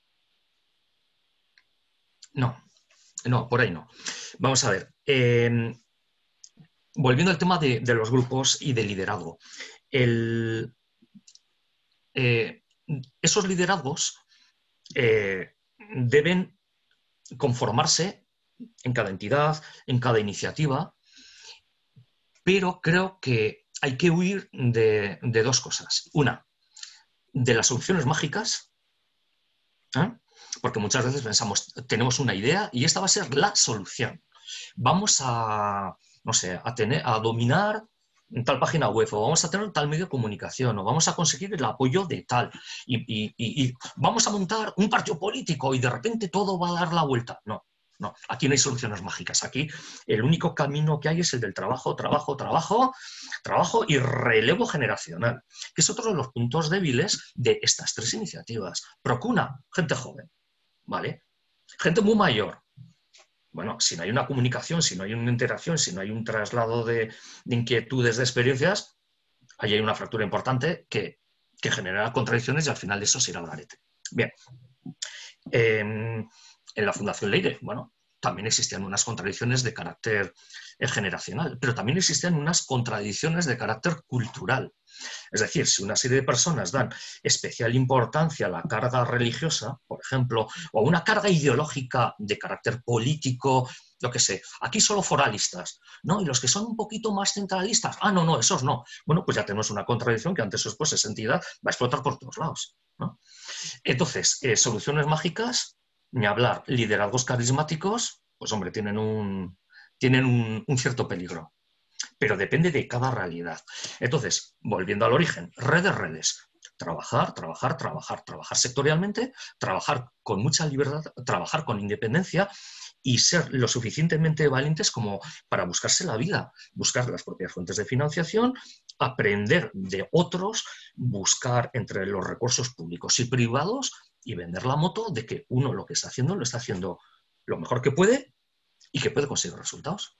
No, no, por ahí no. Vamos a ver. Eh, volviendo al tema de, de los grupos y del liderazgo. El, eh, esos liderazgos eh, deben conformarse en cada entidad, en cada iniciativa, pero creo que hay que huir de, de dos cosas. Una, de las soluciones mágicas, ¿eh? Porque muchas veces pensamos, tenemos una idea y esta va a ser la solución. Vamos a, no sé, a, tener, a dominar tal página web, o vamos a tener tal medio de comunicación, o vamos a conseguir el apoyo de tal, y, y, y, y vamos a montar un partido político y de repente todo va a dar la vuelta. No, no, aquí no hay soluciones mágicas. Aquí el único camino que hay es el del trabajo, trabajo, trabajo, trabajo y relevo generacional, que es otro de los puntos débiles de estas tres iniciativas. Procuna, gente joven, ¿vale? Gente muy mayor. Bueno, si no hay una comunicación, si no hay una interacción, si no hay un traslado de, de inquietudes, de experiencias, ahí hay una fractura importante que, que genera contradicciones y al final de eso se irá al garete. Bien. Eh, en la Fundación Leire, bueno, también existían unas contradicciones de carácter generacional, pero también existían unas contradicciones de carácter cultural. Es decir, si una serie de personas dan especial importancia a la carga religiosa, por ejemplo, o una carga ideológica de carácter político, yo qué sé, aquí solo foralistas, ¿no? Y los que son un poquito más centralistas, ah, no, no, esos no. Bueno, pues ya tenemos una contradicción que antes o después esa entidad va a explotar por todos lados, ¿no? Entonces, eh, soluciones mágicas, ni hablar. Liderazgos carismáticos, pues hombre, tienen un, tienen un, un cierto peligro. Pero depende de cada realidad. Entonces, volviendo al origen, redes, redes. Trabajar, trabajar, trabajar, trabajar sectorialmente, trabajar con mucha libertad, trabajar con independencia y ser lo suficientemente valientes como para buscarse la vida, buscar las propias fuentes de financiación, aprender de otros, buscar entre los recursos públicos y privados y vender la moto de que uno lo que está haciendo lo está haciendo lo mejor que puede y que puede conseguir resultados.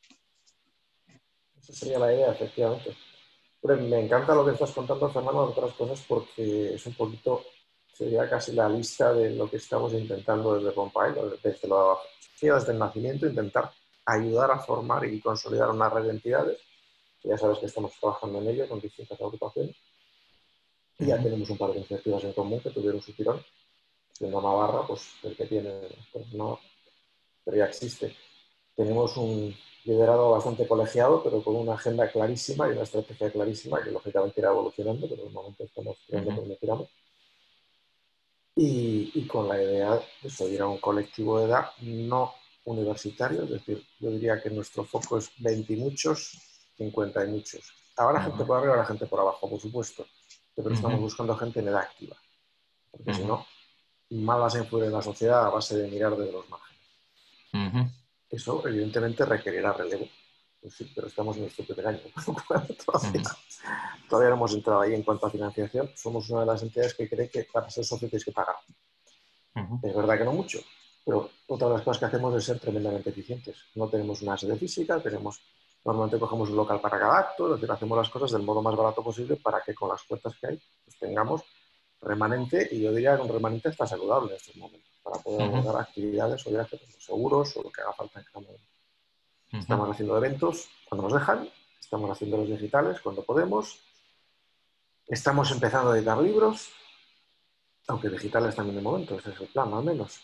Esa sería la idea, efectivamente. Pero me encanta lo que estás contando, Fernando, de otras cosas, porque es un poquito, sería casi la lista de lo que estamos intentando desde Compile, desde, lo, desde el nacimiento, intentar ayudar a formar y consolidar una red de entidades. Ya sabes que estamos trabajando en ello con distintas agrupaciones. Y ya tenemos un par de iniciativas en común que tuvieron su tirón. Siendo Navarra, pues el que tiene, pues no, pero ya existe. Tenemos un liderado bastante colegiado, pero con una agenda clarísima y una estrategia clarísima que lógicamente irá evolucionando, pero de momento estamos tirando por donde tiramos. Y, y con la idea de subir a un colectivo de edad no universitario, es decir, yo diría que nuestro foco es veinte y muchos, cincuenta y muchos. Ahora uh-huh. gente por arriba, ahora gente por abajo, por supuesto, pero uh-huh. estamos buscando gente en edad activa, porque uh-huh. si no, mal va a influir en la sociedad a base de mirar desde los márgenes. Uh-huh. Eso, evidentemente, requerirá relevo. Pues sí, pero estamos en nuestro primer año. todavía, uh-huh. todavía no hemos entrado ahí en cuanto a financiación. Somos una de las entidades que cree que para ser socio tienes que pagar. Uh-huh. Es verdad que no mucho, pero otra de las cosas que hacemos es ser tremendamente eficientes. No tenemos una sede física, tenemos, normalmente cogemos un local para cada acto, es decir, hacemos las cosas del modo más barato posible para que con las cuentas que hay pues tengamos remanente, y yo diría que un remanente está saludable en estos momentos, para poder uh-huh. abordar actividades o viajes, seguros o lo que haga falta en cada momento. Uh-huh. Estamos haciendo eventos cuando nos dejan, estamos haciendo los digitales cuando podemos, estamos empezando a editar libros, aunque digitales también de momento, ese es el plan, al menos.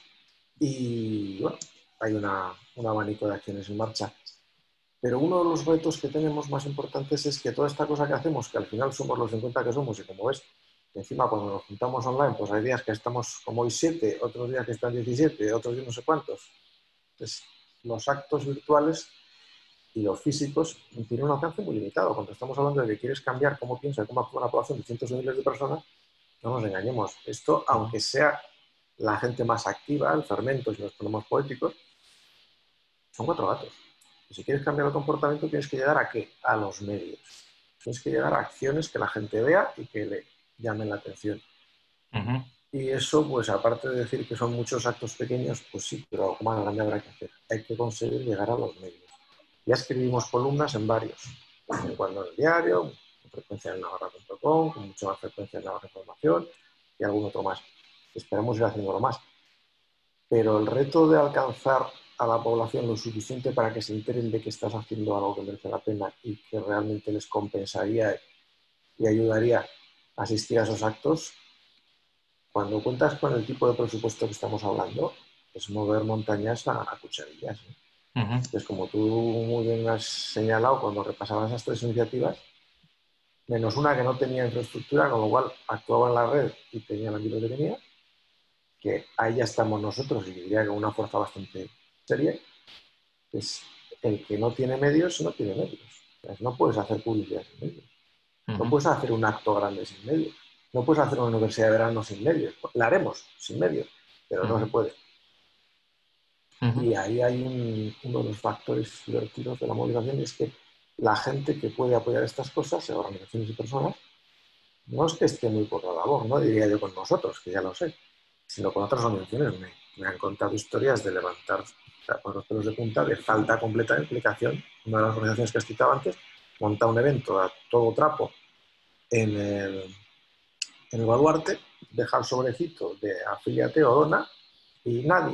Y bueno, hay una, un abanico de acciones en marcha. Pero uno de los retos que tenemos más importantes es que toda esta cosa que hacemos, que al final somos los cincuenta que somos, y como ves, encima cuando nos juntamos online, pues hay días que estamos como hoy siete, otros días que están diecisiete, otros días no sé cuántos. Entonces, los actos virtuales y los físicos tienen un alcance muy limitado. Cuando estamos hablando de que quieres cambiar cómo piensa, cómo actúa una población de cientos de miles de personas, no nos engañemos. Esto, aunque sea la gente más activa, el fermento, si nos ponemos poéticos, son cuatro gatos. Y si quieres cambiar el comportamiento, tienes que llegar a ¿qué? A los medios. Tienes que llegar a acciones que la gente vea y que le llamen la atención. Uh-huh. Y eso, pues aparte de decir que son muchos actos pequeños, pues sí, pero algo más grande habrá que hacer. Hay que conseguir llegar a los medios. Ya escribimos columnas en varios, en cuando en el diario, con frecuencia en navarra punto com, con mucha más frecuencia en Navarra Información y algún otro más. Esperamos ir haciéndolo más. Pero el reto de alcanzar a la población lo suficiente para que se enteren de que estás haciendo algo que merece la pena y que realmente les compensaría y ayudaría a asistir a esos actos, cuando cuentas con el tipo de presupuesto que estamos hablando, es mover montañas a, a cucharillas, ¿eh? Uh-huh. Entonces, como tú muy bien has señalado, cuando repasabas esas tres iniciativas, menos una que no tenía infraestructura, con lo cual actuaba en la red y tenía el ámbito que tenía, que ahí ya estamos nosotros, y diría que una fuerza bastante seria, es el que no tiene medios, no tiene medios. Entonces, no puedes hacer publicidad sin medios. Uh-huh. No puedes hacer un acto grande sin medios. No puedes hacer una universidad de verano sin medios. La haremos sin medios, pero uh-huh. no se puede. Uh-huh. Y ahí hay un, uno de los factores divertidos de la movilización, es que la gente que puede apoyar estas cosas, organizaciones y personas, no es que esté muy por la labor, no diría yo con nosotros, que ya lo sé, sino con otras organizaciones. Me, me han contado historias de levantar, o sea, con los pelos de punta, de falta completa de implicación. Una de las organizaciones que has citado antes monta un evento a todo trapo en el, en el Baluarte, deja el sobrecito de afíliate o dona, y nadie,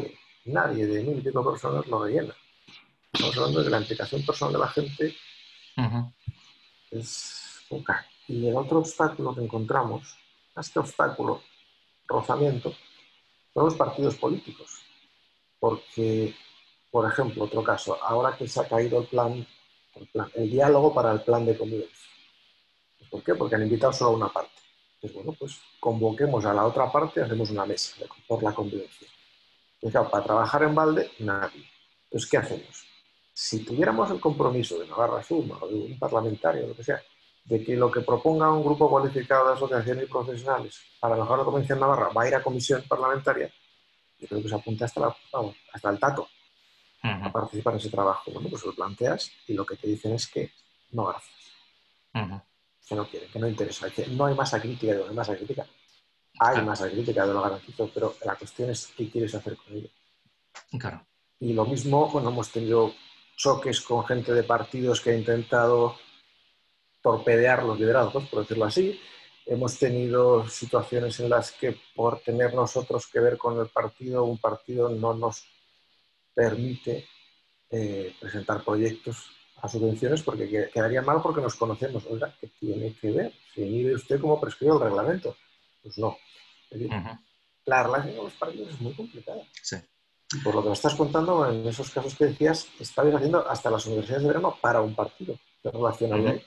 nadie de mil y pico personas lo rellena. Estamos hablando de que la implicación personal de la gente uh-huh. es poca. Y el otro obstáculo que encontramos, este obstáculo, rozamiento, son los partidos políticos. Porque, por ejemplo, otro caso, ahora que se ha caído el plan, el, plan, el diálogo para el plan de convivencia. ¿Por qué? Porque han invitado solo a una parte. Entonces, bueno, pues convoquemos a la otra parte y hacemos una mesa por la convivencia. Entonces, claro, para trabajar en balde, nadie. Entonces, ¿qué hacemos? Si tuviéramos el compromiso de Navarra Suma o de un parlamentario, lo que sea, de que lo que proponga un grupo cualificado de asociaciones y profesionales para mejorar la convivencia en Navarra va a ir a comisión parlamentaria, yo creo que se apunta hasta, la, vamos, hasta el tato uh-huh. a participar en ese trabajo. Bueno, pues lo planteas y lo que te dicen es que no, gracias. Uh-huh. Que no quieren, que no interesa, que no hay masa crítica, no hay masa crítica. Hay claro. masa crítica, te lo garantizo, pero la cuestión es qué quieres hacer con ello. Claro. Y lo mismo, bueno, hemos tenido choques con gente de partidos que ha intentado torpedear los liderazgos, por decirlo así. Hemos tenido situaciones en las que por tener nosotros que ver con el partido, un partido no nos permite eh, presentar proyectos a subvenciones porque quedaría mal porque nos conocemos. Oiga, ¿qué tiene que ver? Si mire usted cómo prescribe el reglamento. Pues no. Es decir, uh-huh. la relación con los partidos es muy complicada. Sí. Y por lo que me estás contando, en esos casos que decías, estabais haciendo hasta las universidades de verano para un partido. ¿Qué relación había ahí?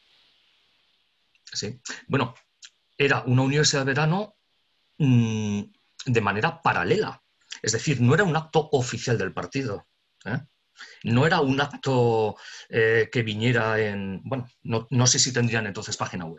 Sí. Bueno, era una universidad de verano mmm, de manera paralela. Es decir, no era un acto oficial del partido. ¿eh? No era un acto eh, que viniera en... Bueno, no, no sé si tendrían entonces página web.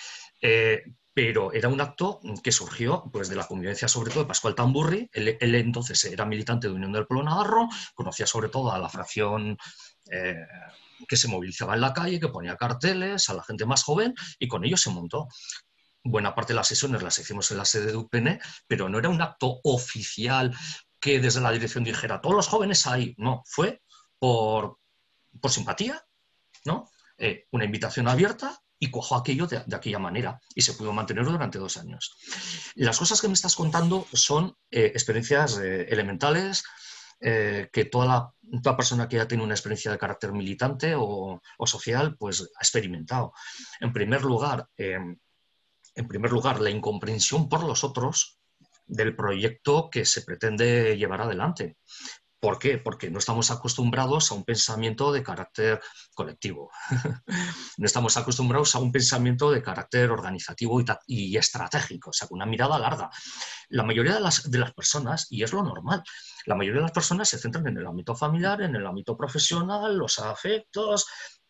Eh, pero era un acto que surgió pues, de la convivencia sobre todo de Pascual Tamburri. Él, él entonces era militante de Unión del Pueblo Navarro, conocía sobre todo a la fracción eh, que se movilizaba en la calle, que ponía carteles a la gente más joven y con ellos se montó. Buena parte de las sesiones las hicimos en la sede de U P N, pero no era un acto oficial que desde la dirección dijera todos los jóvenes ahí. No, fue por, por simpatía, ¿no? Eh, una invitación abierta y cuajó aquello de, de aquella manera y se pudo mantener durante dos años. Las cosas que me estás contando son eh, experiencias eh, elementales eh, que toda, la, toda persona que ya tiene una experiencia de carácter militante o, o social pues ha experimentado. En primer lugar, eh, en primer lugar, la incomprensión por los otros del proyecto que se pretende llevar adelante. ¿Por qué? Porque no estamos acostumbrados a un pensamiento de carácter colectivo. No estamos acostumbrados a un pensamiento de carácter organizativo y, y estratégico, o sea, con una mirada larga. La mayoría de las, de las personas, y es lo normal, la mayoría de las personas se centran en el ámbito familiar, en el ámbito profesional, los afectos.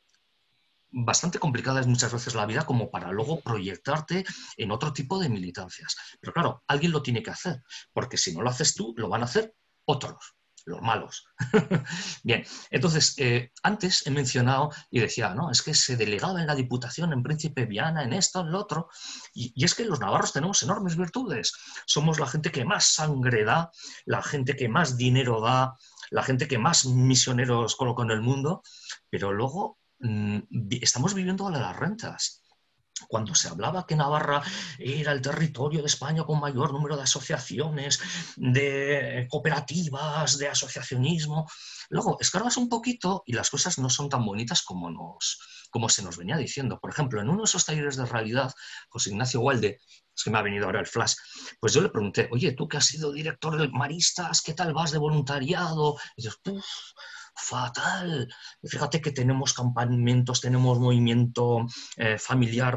Bastante complicada es muchas veces la vida como para luego proyectarte en otro tipo de militancias. Pero claro, alguien lo tiene que hacer, porque si no lo haces tú, lo van a hacer otros, los malos. Bien, entonces, eh, antes he mencionado y decía, no, es que se delegaba en la Diputación, en Príncipe Viana, en esto, en lo otro, y, y es que los navarros tenemos enormes virtudes. Somos la gente que más sangre da, la gente que más dinero da, la gente que más misioneros colocó en el mundo, pero luego estamos viviendo a las rentas. Cuando se hablaba que Navarra era el territorio de España con mayor número de asociaciones, de cooperativas, de asociacionismo, luego escarbas un poquito y las cosas no son tan bonitas como, nos, como se nos venía diciendo. Por ejemplo, en uno de esos talleres de realidad, José Ignacio Walde, es que me ha venido ahora el flash, pues yo le pregunté, oye, tú que has sido director de Maristas, ¿qué tal vas de voluntariado? Y yo, uff, fatal. Fíjate que tenemos campamentos, tenemos movimiento eh, familiar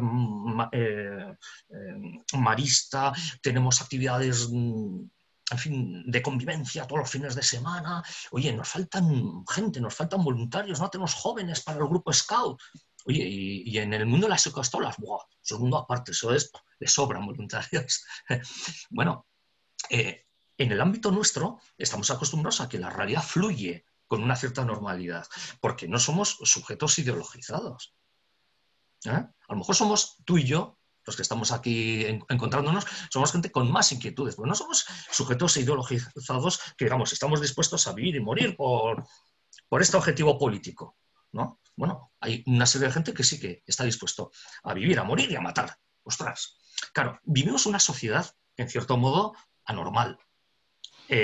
eh, eh, marista, tenemos actividades, en fin, de convivencia todos los fines de semana. Oye, nos faltan gente, nos faltan voluntarios, no tenemos jóvenes para el grupo Scout. Oye, y, y en el mundo de las ecostolas, ¡buah! Eso es mundo aparte, eso es, le sobran voluntarios. Bueno, eh, en el ámbito nuestro estamos acostumbrados a que la realidad fluye con una cierta normalidad, porque no somos sujetos ideologizados. ¿Eh? A lo mejor somos tú y yo, los que estamos aquí en, encontrándonos, somos gente con más inquietudes, porque no somos sujetos ideologizados que, digamos, estamos dispuestos a vivir y morir por, por este objetivo político, ¿no? Bueno, hay una serie de gente que sí que está dispuesto a vivir, a morir y a matar. Ostras. Claro, vivimos una sociedad, en cierto modo, anormal. Eh,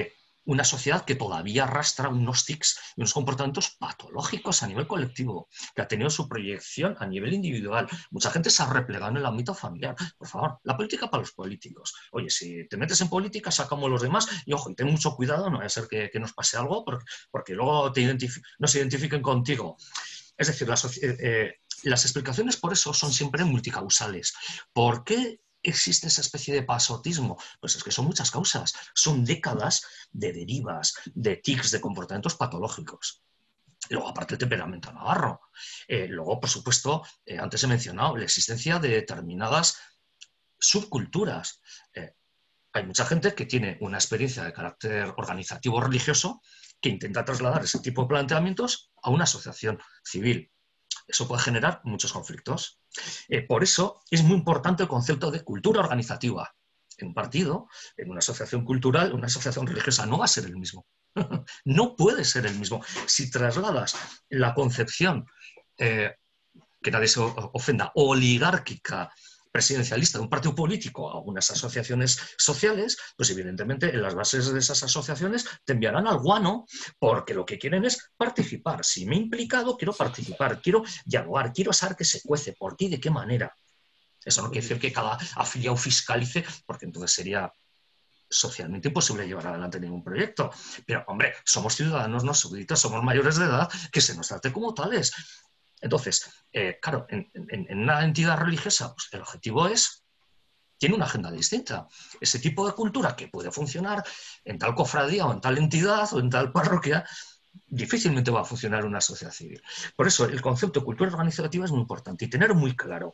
una sociedad que todavía arrastra unos tics y unos comportamientos patológicos a nivel colectivo, que ha tenido su proyección a nivel individual. Mucha gente se ha replegado en el ámbito familiar. Por favor, la política para los políticos. Oye, si te metes en política, sacamos los demás y, ojo, y ten mucho cuidado, no vaya a ser que, que nos pase algo porque, porque luego te identif- no se identifiquen contigo. Es decir, la eh, eh, las explicaciones por eso son siempre multicausales. ¿Por qué existe esa especie de pasotismo? Pues es que son muchas causas, son décadas de derivas, de tics, de comportamientos patológicos. Luego, aparte el temperamento navarro. Eh, luego, por supuesto, eh, antes he mencionado la existencia de determinadas subculturas. Eh, hay mucha gente que tiene una experiencia de carácter organizativo religioso que intenta trasladar ese tipo de planteamientos a una asociación civil. Eso puede generar muchos conflictos. Eh, por eso es muy importante el concepto de cultura organizativa. En un partido, en una asociación cultural, una asociación religiosa, no va a ser el mismo. No puede ser el mismo. Si trasladas la concepción, eh, que nadie se ofenda, oligárquica, presidencialista de un partido político a algunas asociaciones sociales, pues evidentemente en las bases de esas asociaciones te enviarán al guano porque lo que quieren es participar. Si me he implicado, quiero participar, quiero dialogar, quiero saber qué se cuece, por qué y de qué manera. Eso no quiere decir que cada afiliado fiscalice, porque entonces sería socialmente imposible llevar adelante ningún proyecto. Pero, hombre, somos ciudadanos, no súbditos, somos mayores de edad, que se nos trate como tales. Entonces, eh, claro, en, en, en una entidad religiosa, pues el objetivo es, tiene una agenda distinta. Ese tipo de cultura que puede funcionar en tal cofradía o en tal entidad o en tal parroquia, difícilmente va a funcionar en una sociedad civil. Por eso, el concepto de cultura organizativa es muy importante y tener muy claro.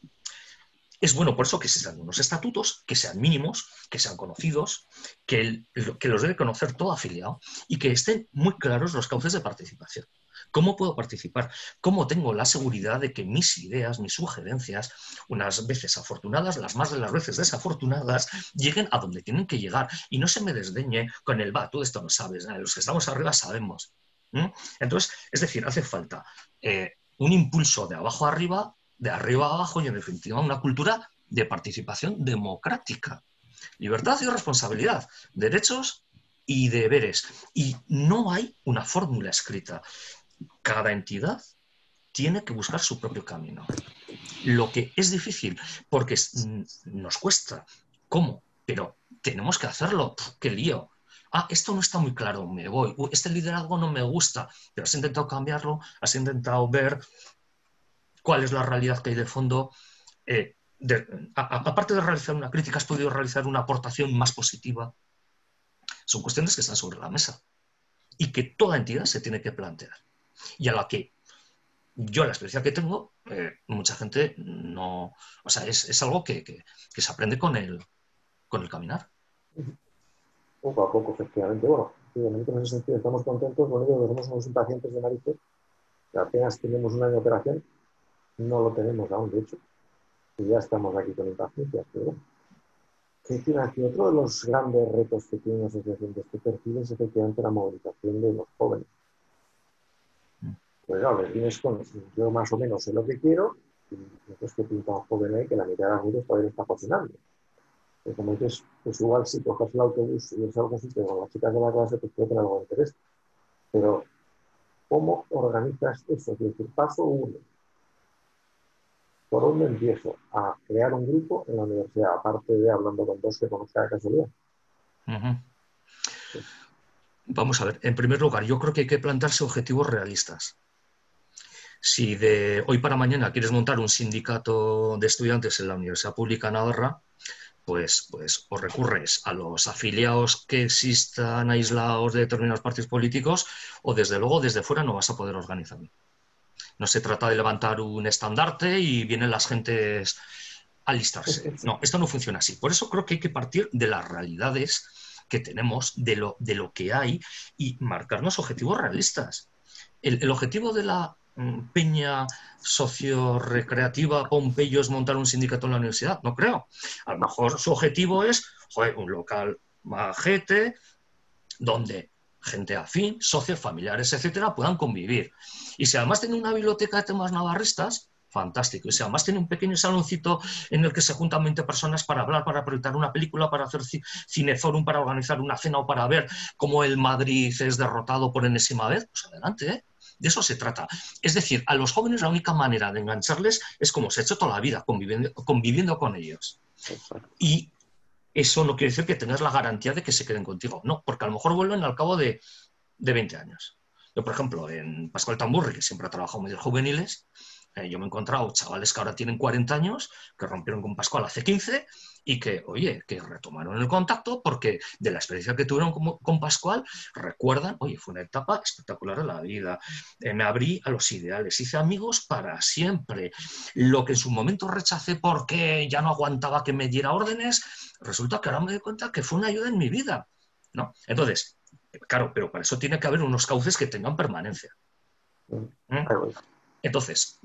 Es bueno por eso que existan unos estatutos, que sean mínimos, que sean conocidos, que, el, que los debe conocer todo afiliado y que estén muy claros los cauces de participación. ¿Cómo puedo participar? ¿Cómo tengo la seguridad de que mis ideas, mis sugerencias, unas veces afortunadas, las más de las veces desafortunadas, lleguen a donde tienen que llegar y no se me desdeñe con el va, tú esto no sabes, ¿eh? Los que estamos arriba sabemos. ¿Mm? Entonces, es decir, hace falta eh, un impulso de abajo a arriba, de arriba a abajo y en definitiva una cultura de participación democrática. Libertad y responsabilidad, derechos y deberes. Y no hay una fórmula escrita. Cada entidad tiene que buscar su propio camino. Lo que es difícil, porque nos cuesta. ¿Cómo? Pero tenemos que hacerlo. Puf, ¡qué lío! Ah, esto no está muy claro, me voy. Este liderazgo no me gusta, pero has intentado cambiarlo, has intentado ver cuál es la realidad que hay de fondo. Eh, de, a, a, aparte de realizar una crítica, has podido realizar una aportación más positiva. Son cuestiones que están sobre la mesa y que toda entidad se tiene que plantear. Y a la que yo, la experiencia que tengo, eh, mucha gente no... O sea, es, es algo que, que, que se aprende con el, con el caminar. Poco a poco, efectivamente. Bueno, obviamente en ese sentido estamos contentos. Lo único que somos unos impacientes de narices, que apenas tenemos un año de operación, no lo tenemos aún, de hecho, y ya estamos aquí con impaciencias. Pero bueno, que decir aquí, otro de los grandes retos que tiene una asociación de este perfil es efectivamente la movilización de los jóvenes. Pues no, les vienes con, yo más o menos sé lo que quiero, y entonces que pinta un joven ahí que la mitad de las veces todavía está cocinando. Y como dices, pues igual si coges el autobús y es algo así, que con las chicas de la clase, pues puede tener algo de interés. Pero, ¿cómo organizas eso? Es decir, paso uno. ¿Por dónde empiezo a crear un grupo en la universidad? Aparte de hablando con dos que conozca de casualidad. Uh-huh. Sí. Vamos a ver, en primer lugar, yo creo que hay que plantearse objetivos realistas. Si de hoy para mañana quieres montar un sindicato de estudiantes en la Universidad Pública de Navarra, pues, pues o recurres a los afiliados que existan aislados de determinados partidos políticos o desde luego desde fuera no vas a poder organizar. No se trata de levantar un estandarte y vienen las gentes a alistarse. No, esto no funciona así. Por eso creo que hay que partir de las realidades que tenemos, de lo, de lo que hay y marcarnos objetivos realistas. El, el objetivo de la mm, peña socio-recreativa Pompeyo es montar un sindicato en la universidad, no creo. A lo mejor su objetivo es, joder, un local majete donde gente afín, socios, familiares, etcétera, puedan convivir. Y si además tiene una biblioteca de temas navarristas, fantástico. Y si además tiene un pequeño saloncito en el que se juntan veinte personas para hablar, para proyectar una película, para hacer cineforum, para organizar una cena o para ver cómo el Madrid es derrotado por enésima vez, pues adelante, ¿eh? De eso se trata. Es decir, a los jóvenes la única manera de engancharles es como se ha hecho toda la vida, conviviendo, conviviendo con ellos. Y eso no quiere decir que tengas la garantía de que se queden contigo. No, porque a lo mejor vuelven al cabo de, de veinte años. Yo, por ejemplo, en Pascual Tamburri, que siempre ha trabajado en medios juveniles, eh, yo me he encontrado chavales que ahora tienen cuarenta años, que rompieron con Pascual hace quince y que, oye, que retomaron el contacto porque de la experiencia que tuvieron con, con Pascual recuerdan, oye, fue una etapa espectacular de la vida, eh, me abrí a los ideales, hice amigos para siempre. Lo que en su momento rechacé porque ya no aguantaba que me diera órdenes, resulta que ahora me doy cuenta que fue una ayuda en mi vida, ¿no? Entonces, claro, pero para eso tiene que haber unos cauces que tengan permanencia. ¿Mm? Entonces,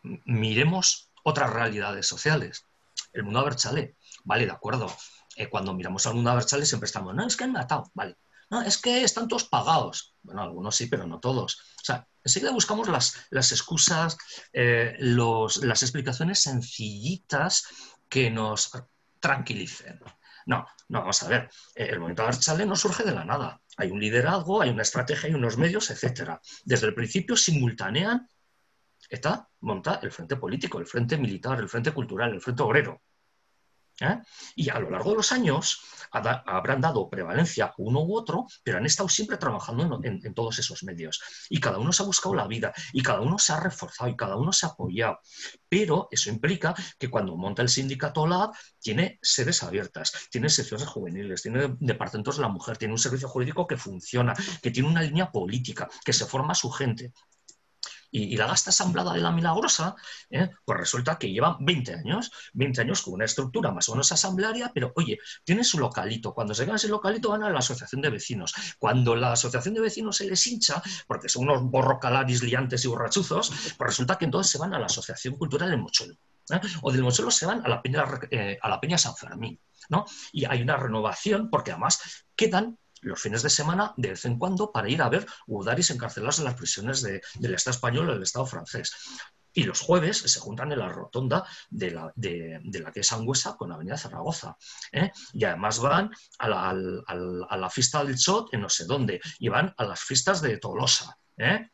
miremos otras realidades sociales. El mundo Abertzale, vale, de acuerdo. Eh, cuando miramos al mundo Abertzale siempre estamos, no, es que han matado, vale. No, es que están todos pagados. Bueno, algunos sí, pero no todos. O sea, enseguida buscamos las, las excusas, eh, los, las explicaciones sencillitas que nos tranquilicen. No, no, vamos a ver. Eh, el movimiento Abertzale no surge de la nada. Hay un liderazgo, hay una estrategia, hay unos medios, etcétera. Desde el principio simultanean ETA monta el frente político, el frente militar, el frente cultural, el frente obrero. ¿Eh? Y a lo largo de los años ha, habrán dado prevalencia a uno u otro, pero han estado siempre trabajando en, en, en todos esos medios. Y cada uno se ha buscado la vida, y cada uno se ha reforzado, y cada uno se ha apoyado. Pero eso implica que cuando monta el sindicato Lab, tiene sedes abiertas, tiene secciones juveniles, tiene departamentos de la mujer, tiene un servicio jurídico que funciona, que tiene una línea política, que se forma a su gente. Y, y la gasta asamblada de la Milagrosa, ¿eh? Pues resulta que lleva veinte años, veinte años con una estructura más o menos asamblearia, pero oye, tiene su localito. Cuando se gana ese localito van a la asociación de vecinos. Cuando la asociación de vecinos se les hincha, porque son unos borrocalaris liantes y borrachuzos, pues resulta que entonces se van a la Asociación Cultural del Mochuelo. ¿eh? O del Mochuelo se van a la Peña, eh, a la Peña San Fermín, ¿no? Y hay una renovación, porque además quedan los fines de semana, de vez en cuando, para ir a ver udaris encarcelados en las prisiones de, del Estado español o del Estado francés. Y los jueves se juntan en la rotonda de la, de, de la que es Sangüesa con la Avenida Zaragoza. ¿eh? Y además van a la, al, al, a la fiesta del Chot en no sé dónde, y van a las fiestas de Tolosa. ¿eh?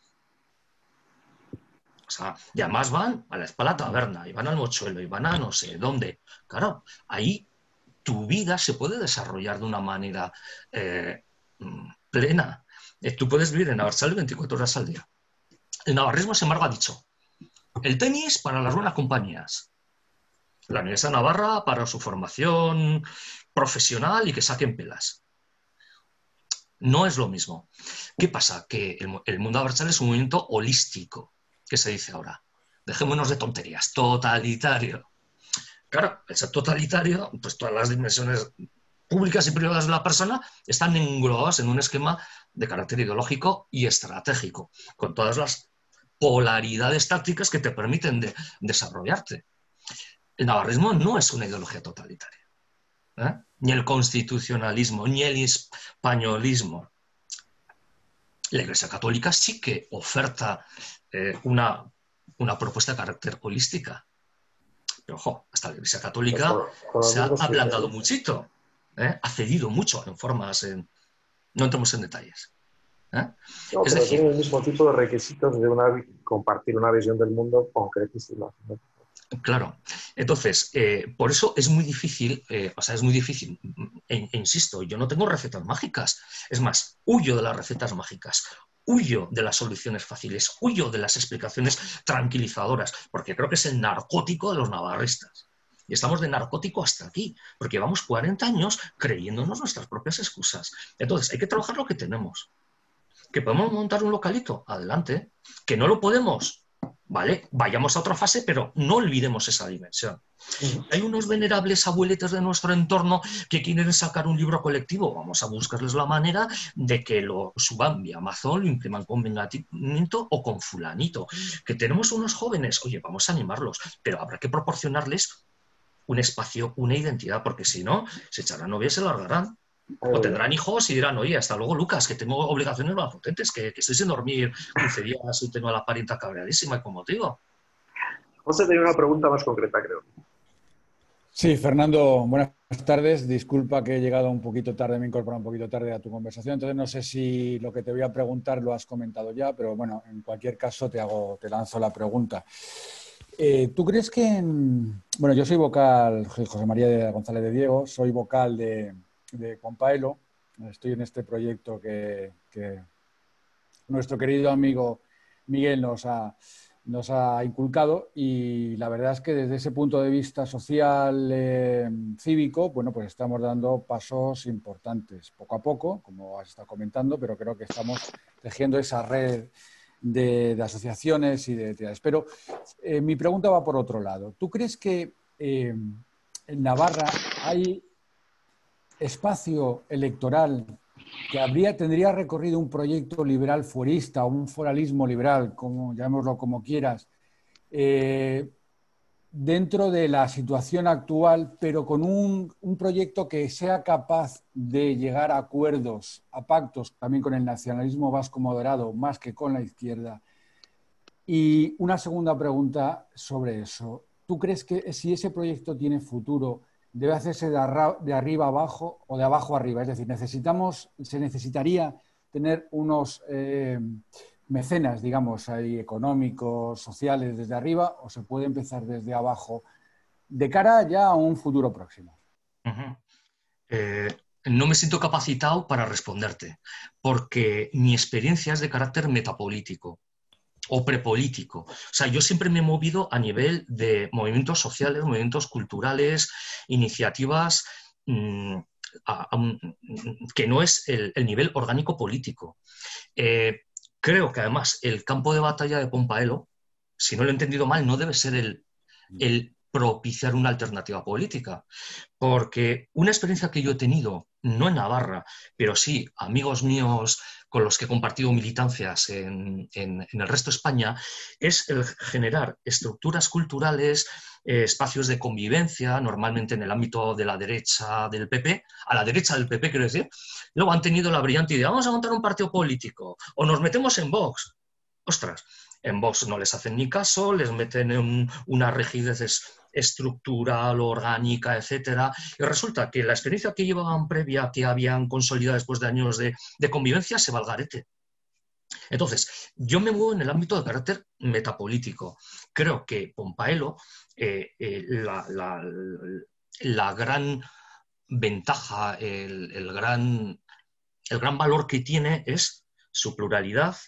O sea, y además van a la Espala Taberna, y van al Mochuelo, y van a no sé dónde. Claro, ahí tu vida se puede desarrollar de una manera eh, plena. Eh, tú puedes vivir en Abertzale veinticuatro horas al día. El navarrismo, sin embargo, ha dicho, el tenis para las buenas compañías, la Universidad de Navarra para su formación profesional y que saquen pelas. No es lo mismo. ¿Qué pasa? Que el, el mundo Abertzale es un movimiento holístico, que se dice ahora. Dejémonos de tonterías. Totalitario. Claro, el ser totalitario, pues todas las dimensiones públicas y privadas de la persona están englobadas en un esquema de carácter ideológico y estratégico, con todas las polaridades tácticas que te permiten de, desarrollarte. El navarrismo no es una ideología totalitaria, ¿eh? Ni el constitucionalismo, ni el españolismo. La Iglesia Católica sí que oferta eh, una, una propuesta de carácter holística. Pero, ojo, hasta la Iglesia Católica por, por se ha ablandado muchito, ¿eh? Ha cedido mucho en formas, en... no entremos en detalles. ¿eh? No, es pero decir, tiene el mismo tipo de requisitos de una, compartir una visión del mundo concretísima, ¿no? Claro. Entonces, eh, por eso es muy difícil, eh, o sea, es muy difícil, e, e insisto, yo no tengo recetas mágicas. Es más, huyo de las recetas mágicas. Huyo de las soluciones fáciles, huyo de las explicaciones tranquilizadoras, porque creo que es el narcótico de los navarristas. Y estamos de narcótico hasta aquí, porque llevamos cuarenta años creyéndonos nuestras propias excusas. Entonces, hay que trabajar lo que tenemos. ¿Que podemos montar un localito? Adelante. ¿Que no lo podemos? Vale, vayamos a otra fase, pero no olvidemos esa dimensión. Hay unos venerables abueletes de nuestro entorno que quieren sacar un libro colectivo. Vamos a buscarles la manera de que lo suban vía Amazon, lo impriman con Menganito o con fulanito. Que tenemos unos jóvenes, oye, vamos a animarlos, pero habrá que proporcionarles un espacio, una identidad, porque si no, se echarán novias y se largarán. O tendrán hijos y dirán, oye, hasta luego, Lucas, que tengo obligaciones más potentes, que, que estoy sin dormir quince días y tengo a la parienta cabreadísima y con motivo. José tenía una pregunta más concreta, creo. Sí, Fernando, buenas tardes. Disculpa que he llegado un poquito tarde, me he incorporado un poquito tarde a tu conversación, entonces no sé si lo que te voy a preguntar lo has comentado ya, pero bueno, en cualquier caso te hago, te lanzo la pregunta. Eh, ¿Tú crees que, en... bueno, yo soy vocal, soy José María de González de Diego, soy vocal de, de Pompaelo, estoy en este proyecto que, que nuestro querido amigo Miguel nos ha, nos ha inculcado, y la verdad es que desde ese punto de vista social, eh, cívico, bueno, pues estamos dando pasos importantes, poco a poco, como has estado comentando, pero creo que estamos tejiendo esa red de, de asociaciones y de entidades. Pero eh, mi pregunta va por otro lado. ¿Tú crees que eh, en Navarra hay espacio electoral que habría, tendría recorrido un proyecto liberal fuerista o un foralismo liberal, como llamémoslo como quieras, eh, dentro de la situación actual, pero con un, un proyecto que sea capaz de llegar a acuerdos, a pactos también con el nacionalismo vasco moderado, más que con la izquierda? Y una segunda pregunta sobre eso. ¿Tú crees que si ese proyecto tiene futuro, debe hacerse de, arra, de arriba abajo o de abajo arriba? Es decir, necesitamos, se necesitaría tener unos eh, mecenas, digamos, ahí, económicos, sociales, desde arriba, o se puede empezar desde abajo de cara ya a un futuro próximo. Uh-huh. eh, no me siento capacitado para responderte, porque mi experiencia es de carácter metapolítico o prepolítico. O sea, yo siempre me he movido a nivel de movimientos sociales, movimientos culturales, iniciativas mmm, a, a, que no es el, el nivel orgánico político. Eh, creo que además el campo de batalla de Pompaelo, si no lo he entendido mal, no debe ser el, el propiciar una alternativa política, porque una experiencia que yo he tenido, no en Navarra, pero sí amigos míos con los que he compartido militancias en, en, en el resto de España, es el generar estructuras culturales, eh, espacios de convivencia, normalmente en el ámbito de la derecha del P P, a la derecha del P P quiero decir. Luego han tenido la brillante idea, vamos a montar un partido político, o nos metemos en Vox. Ostras, en Vox no les hacen ni caso, les meten en una rigidez estructural, orgánica, etcétera. Y resulta que la experiencia que llevaban previa, que habían consolidado después de años de, de convivencia, se va al garete. Entonces, yo me muevo en el ámbito de carácter metapolítico. Creo que Pompaelo, eh, eh, la, la, la gran ventaja, el, el, gran, el gran valor que tiene es su pluralidad,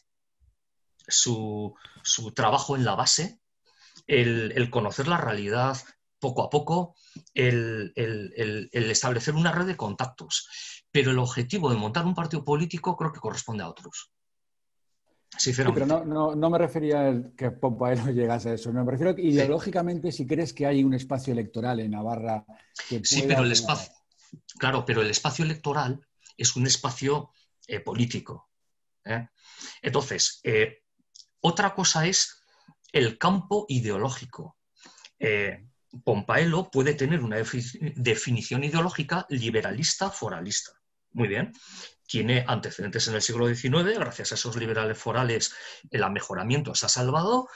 su, su trabajo en la base, el, el conocer la realidad poco a poco, el, el, el, el establecer una red de contactos. Pero el objetivo de montar un partido político creo que corresponde a otros. Sí, pero no, no, no me refería a que Pompaelo llegase a eso. Me refiero a que ideológicamente, sí, si crees que hay un espacio electoral en Navarra que pueda... Sí, pero el espacio, claro, pero el espacio electoral es un espacio eh, político. ¿eh? Entonces, eh, otra cosa es el campo ideológico. Eh, Pompaelo puede tener una definición ideológica liberalista, foralista. Muy bien. Tiene antecedentes en el siglo diecinueve, gracias a esos liberales forales el amejoramiento se ha salvado.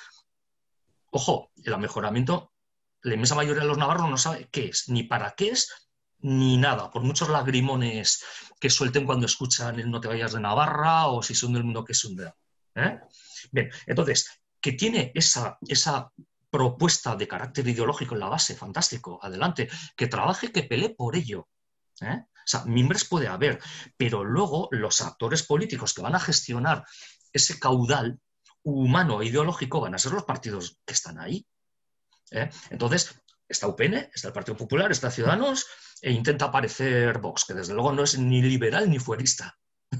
Ojo, el amejoramiento, la inmensa mayoría de los navarros no sabe qué es, ni para qué es, ni nada, por muchos lagrimones que suelten cuando escuchan el No te vayas de Navarra o si son del mundo que es un dedo. ¿Eh? Bien, entonces, que tiene esa, esa propuesta de carácter ideológico en la base, fantástico, adelante, que trabaje, que pelee por ello. ¿Eh? O sea, mimbres puede haber, pero luego los actores políticos que van a gestionar ese caudal humano e ideológico van a ser los partidos que están ahí. ¿Eh? Entonces, está U P N, está el Partido Popular, está Ciudadanos e intenta aparecer Vox, que desde luego no es ni liberal ni fuerista.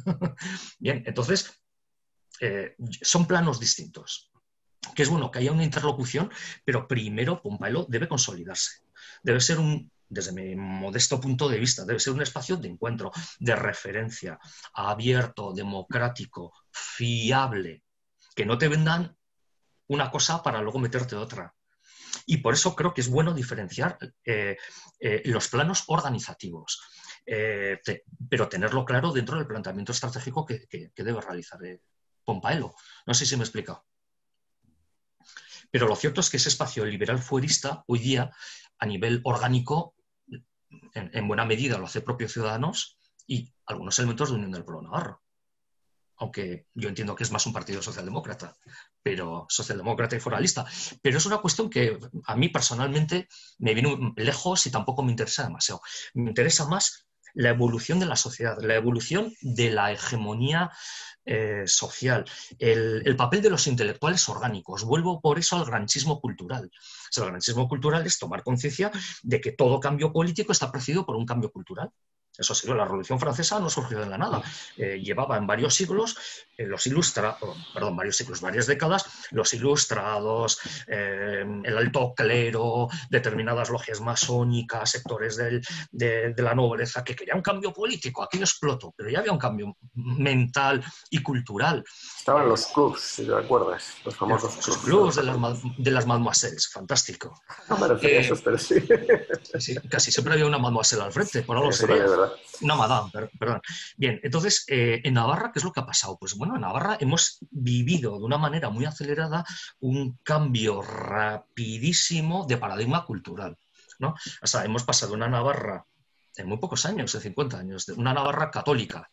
Bien, entonces, eh, son planos distintos. Que es bueno que haya una interlocución, pero primero Pompaelo debe consolidarse. Debe ser un, desde mi modesto punto de vista, debe ser un espacio de encuentro, de referencia, abierto, democrático, fiable, que no te vendan una cosa para luego meterte otra. Y por eso creo que es bueno diferenciar eh, eh, los planos organizativos, eh, te, pero tenerlo claro dentro del planteamiento estratégico que, que, que debe realizar eh, Pompaelo. No sé si me he explicado. Pero lo cierto es que ese espacio liberal fuerista, hoy día, a nivel orgánico, en, en buena medida lo hace propio Ciudadanos y algunos elementos de Unión del Pueblo Navarro. Aunque yo entiendo que es más un partido socialdemócrata, pero socialdemócrata y foralista. Pero es una cuestión que a mí personalmente me viene lejos y tampoco me interesa demasiado. Me interesa más la evolución de la sociedad, la evolución de la hegemonía eh, social, el, el papel de los intelectuales orgánicos. Vuelvo por eso al granchismo cultural. O sea, el granchismo cultural es tomar conciencia de que todo cambio político está precedido por un cambio cultural. Eso sí, la Revolución Francesa no surgió de la nada. Eh, llevaba en varios siglos, eh, los ilustra, oh, perdón, varios siglos, varias décadas, los ilustrados, eh, el alto clero, determinadas logias masónicas, sectores del, de, de la nobleza que querían un cambio político. Aquí no explotó, pero ya había un cambio mental y cultural. Estaban los clubs, si te acuerdas, los famosos los clubs. clubs de las, de las mademoiselles, fantástico. No me refería a esos, pero sí. Sí, casi siempre había una mademoiselle al frente, por algo Eso sería. es verdad. Una madame, perdón. Bien, entonces, eh, en Navarra, ¿qué es lo que ha pasado? Pues bueno, en Navarra hemos vivido de una manera muy acelerada un cambio rapidísimo de paradigma cultural, ¿no? O sea, hemos pasado de una Navarra, en muy pocos años, de cincuenta años, de una Navarra católica,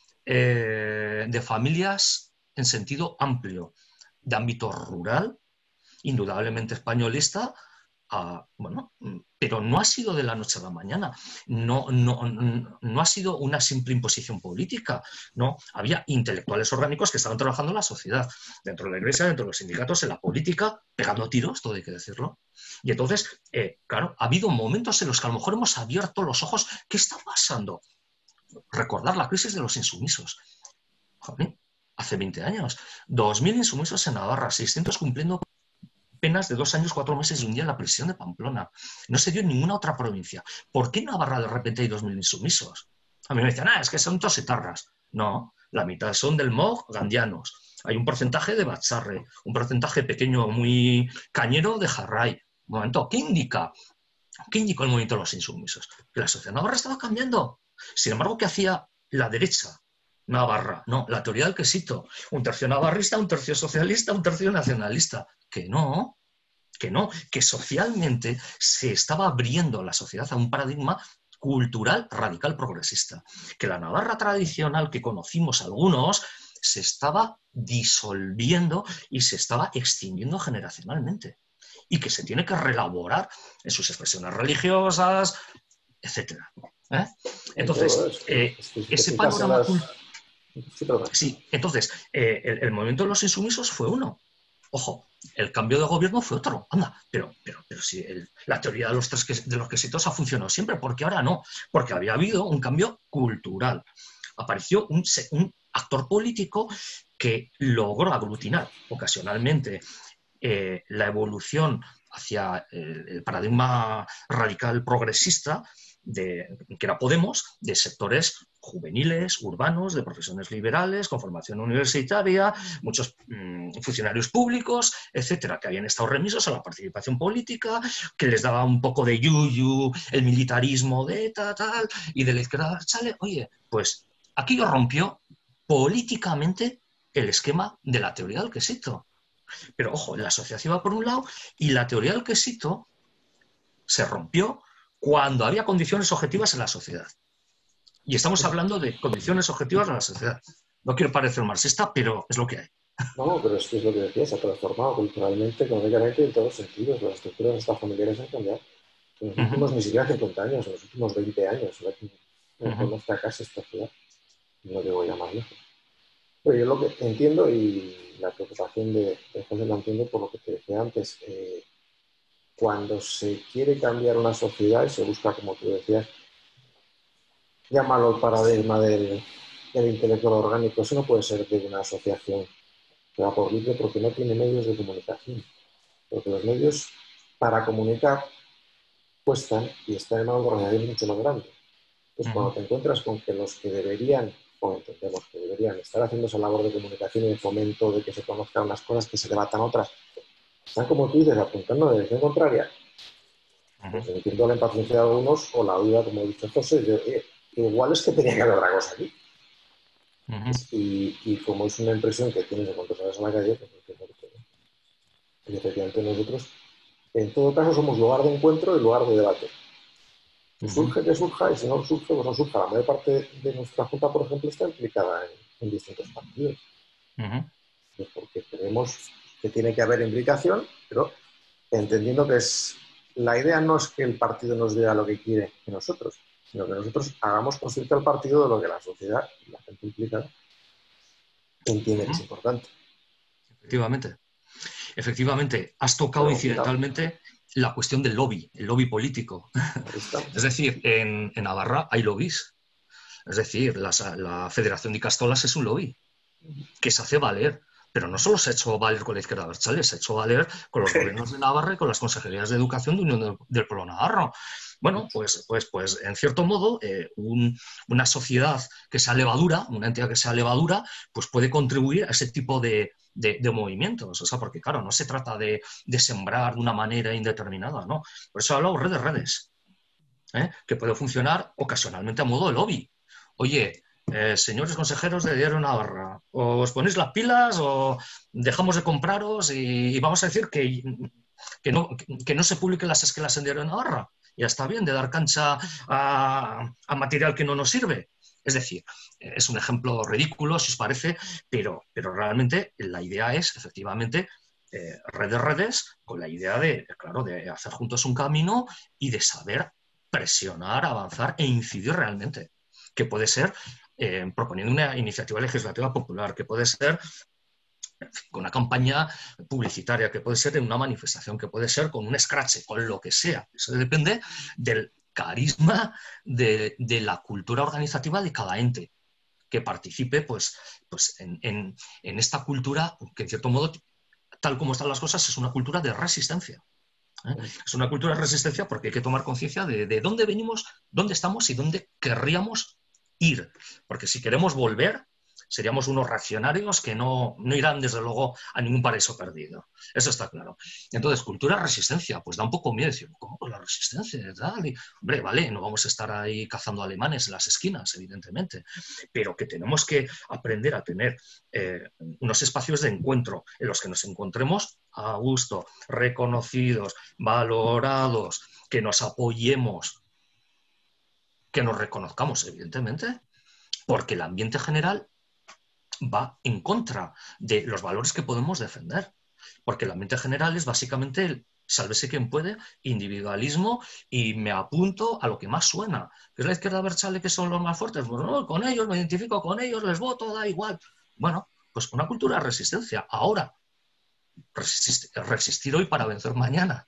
eh, de familias en sentido amplio, de ámbito rural, indudablemente españolista, a, bueno, pero no ha sido de la noche a la mañana, no, no, no ha sido una simple imposición política, no, había intelectuales orgánicos que estaban trabajando en la sociedad, dentro de la iglesia, dentro de los sindicatos, en la política, pegando tiros, todo hay que decirlo. Y entonces, eh, claro, ha habido momentos en los que a lo mejor hemos abierto los ojos. ¿Qué está pasando? Recordar la crisis de los insumisos. Joder, hace veinte años, dos mil insumisos en Navarra, seiscientos cumpliendo penas de dos años, cuatro meses y un día en la prisión de Pamplona. No se dio en ninguna otra provincia. ¿Por qué en Navarra de repente hay dos mil insumisos? A mí me decían, ah, es que son tosetarras. No, la mitad son del M O G gandianos. Hay un porcentaje de Batzarre, un porcentaje pequeño, muy cañero de Jarray. Un momento, ¿qué indica? ¿Qué indicó el movimiento de los insumisos? Que la sociedad navarra estaba cambiando. Sin embargo, ¿qué hacía la derecha navarra? No, la teoría del quesito. Un tercio navarrista, un tercio socialista, un tercio nacionalista. Que no, que no, que socialmente se estaba abriendo la sociedad a un paradigma cultural radical progresista. Que la Navarra tradicional que conocimos algunos se estaba disolviendo y se estaba extinguiendo generacionalmente. Y que se tiene que reelaborar en sus expresiones religiosas, etcétera. ¿Eh? Entonces, eh, ese panorama... Sí, entonces, eh, el, el movimiento de los insumisos fue uno. Ojo, el cambio de gobierno fue otro. Anda, pero, pero, pero si el, la teoría de los tres que, de los quesitos ha funcionado siempre, ¿por qué ahora no? Porque había habido un cambio cultural. Apareció un, un actor político que logró aglutinar ocasionalmente eh, la evolución hacia el, el paradigma radical progresista, de, que era Podemos, de sectores juveniles, urbanos, de profesiones liberales, con formación universitaria, muchos mmm, funcionarios públicos, etcétera, que habían estado remisos a la participación política, que les daba un poco de yuyu, el militarismo de tal, tal, y de la izquierda, sale, oye, pues aquello rompió políticamente el esquema de la teoría del quesito. Pero ojo, la sociedad iba por un lado y la teoría del quesito se rompió cuando había condiciones objetivas en la sociedad. Y estamos hablando de condiciones objetivas en la sociedad. No quiero parecer marxista, pero es lo que hay. No, pero es que es lo que decía, se ha transformado culturalmente, económicamente y en todos los sentidos. Las estructuras de estas familiares han cambiado. En los últimos uh-huh. ni siquiera cincuenta años, en los últimos veinte años. No uh-huh. conozco casi esta ciudad. No digo ya más lejos. Pero yo lo que entiendo y la preocupación de, de José la entiendo por lo que te decía antes. Eh, cuando se quiere cambiar una sociedad y se busca, como tú decías, llámalo el paradigma del, del intelectual orgánico, eso no puede ser de una asociación que va por libre porque no tiene medios de comunicación. Porque los medios para comunicar cuestan y están en manos de organizaciones mucho más grandes. Entonces, uh-huh. cuando te encuentras con que los que deberían, o entendemos que deberían estar haciendo esa labor de comunicación y de fomento, de que se conozcan unas cosas, que se debatan otras, están, como tú dices, apuntando de dirección contraria, uh-huh. pues entiendo la impaciencia de algunos o la duda, como he dicho José, de, eh, igual es que tenía que haber otra cosa aquí. Uh-huh. y, y como es una impresión que tienes de cuando sales a la calle, pues entiendo que Y efectivamente nosotros, en todo caso, somos lugar de encuentro y lugar de debate. Que surge, que surja, y si no surge, pues no surja. La mayor parte de nuestra Junta, por ejemplo, está implicada en, en distintos partidos. Uh-huh. Pues porque creemos que tiene que haber implicación, pero entendiendo que es la idea no es que el partido nos diga lo que quiere de nosotros, sino que nosotros hagamos consciente al partido de lo que la sociedad y la gente implicada entiende uh-huh. que es importante. Efectivamente. Efectivamente, has tocado pero, incidentalmente la cuestión del lobby, el lobby político. Es decir, en, en Navarra hay lobbies. Es decir, la, la Federación de Castolas es un lobby que se hace valer. Pero no solo se ha hecho valer con la izquierda abertzale, se ha hecho valer con los gobiernos de Navarra y con las consejerías de educación de Unión del, del Pueblo Navarro. Bueno, pues, pues, pues en cierto modo, eh, un, una sociedad que sea levadura, una entidad que sea levadura, pues puede contribuir a ese tipo de, de, de movimientos. O sea, porque claro, no se trata de, de sembrar de una manera indeterminada, ¿no? Por eso he hablado de redes redes, ¿eh? Que puede funcionar ocasionalmente a modo de lobby. Oye, Eh, señores consejeros de Diario Navarra, o os ponéis las pilas o dejamos de compraros y, y vamos a decir que, que, no, que no se publiquen las esquelas en Diario Navarra. Ya está bien de dar cancha a, a material que no nos sirve. Es decir, es un ejemplo ridículo, si os parece, pero, pero realmente la idea es, efectivamente, eh, redes redes, con la idea de, claro, de hacer juntos un camino y de saber presionar, avanzar e incidir realmente, que puede ser Eh, proponiendo una iniciativa legislativa popular, que puede ser con una campaña publicitaria, que puede ser en una manifestación, que puede ser con un escrache, con lo que sea. Eso depende del carisma de, de la cultura organizativa de cada ente que participe pues, pues en, en, en esta cultura que, en cierto modo, tal como están las cosas, es una cultura de resistencia. ¿eh? Es una cultura de resistencia porque hay que tomar conciencia de, de dónde venimos, dónde estamos y dónde querríamos ir, porque si queremos volver seríamos unos reaccionarios que no, no irán desde luego a ningún paraíso perdido, eso está claro. Entonces, cultura resistencia, pues da un poco miedo decir, ¿cómo con la resistencia? Tal? Y, hombre, vale, no vamos a estar ahí cazando alemanes en las esquinas, evidentemente, pero que tenemos que aprender a tener eh, unos espacios de encuentro en los que nos encontremos a gusto, reconocidos, valorados, que nos apoyemos, que nos reconozcamos, evidentemente, porque el ambiente general va en contra de los valores que podemos defender. Porque el ambiente general es básicamente el sálvese quien puede, individualismo y me apunto a lo que más suena. ¿Que es la izquierda abertzale que son los más fuertes? Pues no, con ellos me identifico, con ellos les voto, da igual. Bueno, pues una cultura de resistencia. Ahora, resistir, resistir hoy para vencer mañana.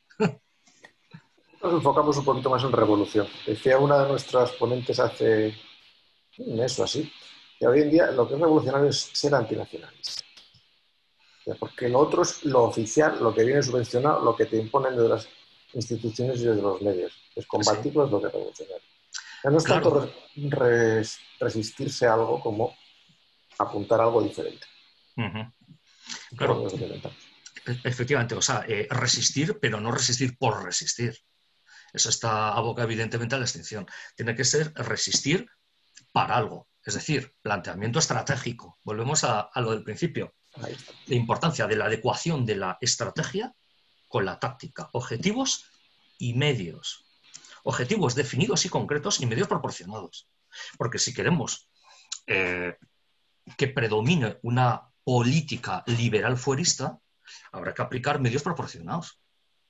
Nos enfocamos un poquito más en revolución. Decía una de nuestras ponentes hace un mes o así, que hoy en día lo que es revolucionario es ser antinacionalista. Porque lo otro es lo oficial, lo que viene subvencionado, lo que te imponen desde las instituciones y desde los medios. Es combatirlo, sí. Es lo que es revolucionario. Ya no es claro. tanto res, resistirse a algo como apuntar a algo diferente. Uh-huh. Claro. Efectivamente, o sea, eh, resistir, pero no resistir por resistir. Eso está aboca evidentemente a la extinción. Tiene que ser resistir para algo, es decir, planteamiento estratégico. Volvemos a, a lo del principio. La importancia de la adecuación de la estrategia con la táctica. Objetivos y medios. Objetivos definidos y concretos y medios proporcionados. Porque si queremos eh, que predomine una política liberal fuerista, habrá que aplicar medios proporcionados,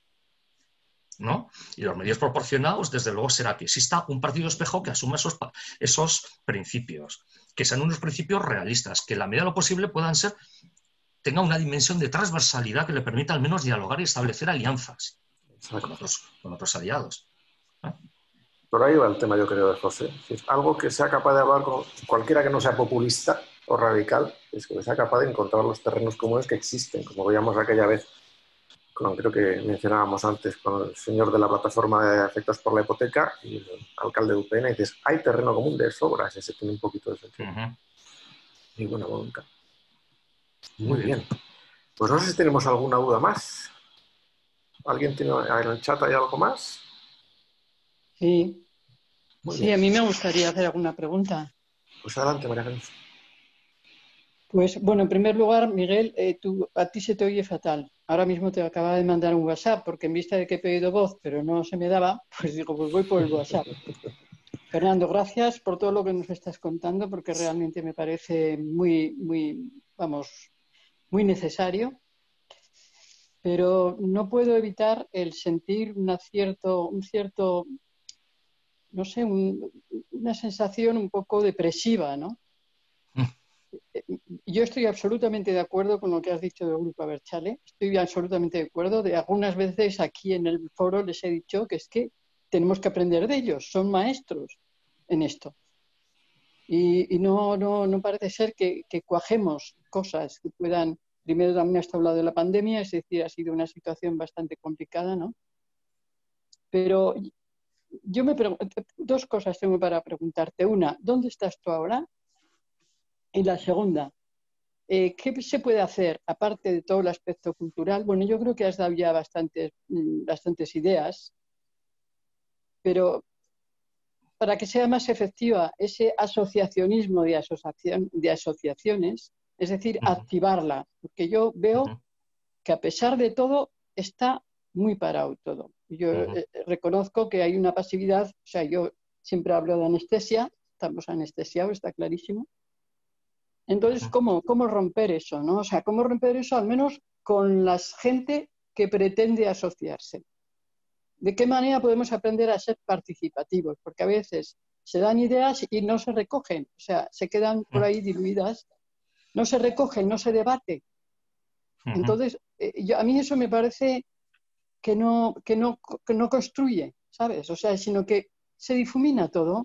¿no? Y los medios proporcionados, desde luego, será que exista un partido espejo que asuma esos, esos principios, que sean unos principios realistas, que en la medida de lo posible puedan ser, tenga una dimensión de transversalidad que le permita al menos dialogar y establecer alianzas con otros, con otros aliados. ¿eh? Por ahí va el tema, yo creo, de José. Es algo que sea capaz de hablar con cualquiera que no sea populista o radical, es que sea capaz de encontrar los terrenos comunes que existen, como veíamos aquella vez, con, creo que mencionábamos antes, con el señor de la plataforma de afectados por la hipoteca y el alcalde de U P N, y dices, hay terreno común de sobra, ese tiene un poquito de sentido. Uh-huh. Y buena voluntad. Muy, Muy bien. bien. Pues no sé si tenemos alguna duda más. ¿Alguien tiene en el chat hay algo más? Sí. Muy sí, bien. A mí me gustaría hacer alguna pregunta. Pues adelante, María Jesús. Pues bueno, en primer lugar, Miguel, eh, tú, a ti se te oye fatal. Ahora mismo te acababa de mandar un WhatsApp porque en vista de que he pedido voz, pero no se me daba, pues digo, pues voy por el WhatsApp. Fernando, gracias por todo lo que nos estás contando porque realmente me parece muy, muy, vamos, muy necesario. Pero no puedo evitar el sentir una cierto, un cierto, no sé, un, una sensación un poco depresiva, ¿no? Yo estoy absolutamente de acuerdo con lo que has dicho del Grupo Abertzale. Estoy absolutamente de acuerdo. De algunas veces aquí en el foro les he dicho que es que tenemos que aprender de ellos. Son maestros en esto. Y, y no, no, no parece ser que, que cuajemos cosas que puedan... Primero también has hablado de la pandemia, es decir, ha sido una situación bastante complicada, ¿no? Pero yo me pregunto... Dos cosas tengo para preguntarte. Una, ¿dónde estás tú ahora? Y la segunda, Eh, ¿qué se puede hacer aparte de todo el aspecto cultural? Bueno, yo creo que has dado ya bastantes, bastantes ideas, pero para que sea más efectiva ese asociacionismo de, asociación, de asociaciones, es decir, Uh-huh. activarla, porque yo veo Uh-huh. que a pesar de todo está muy parado todo. Yo Uh-huh. eh, reconozco que hay una pasividad, o sea, yo siempre hablo de anestesia, estamos anestesiados, está clarísimo. Entonces, ¿cómo, cómo romper eso, ¿no? O sea, ¿cómo romper eso al menos con la gente que pretende asociarse? ¿De qué manera podemos aprender a ser participativos? Porque a veces se dan ideas y no se recogen, o sea, se quedan por ahí diluidas, no se recogen, no se debate. Entonces, eh, yo, a mí eso me parece que no, que, no, que no construye, ¿sabes? O sea, sino que se difumina todo.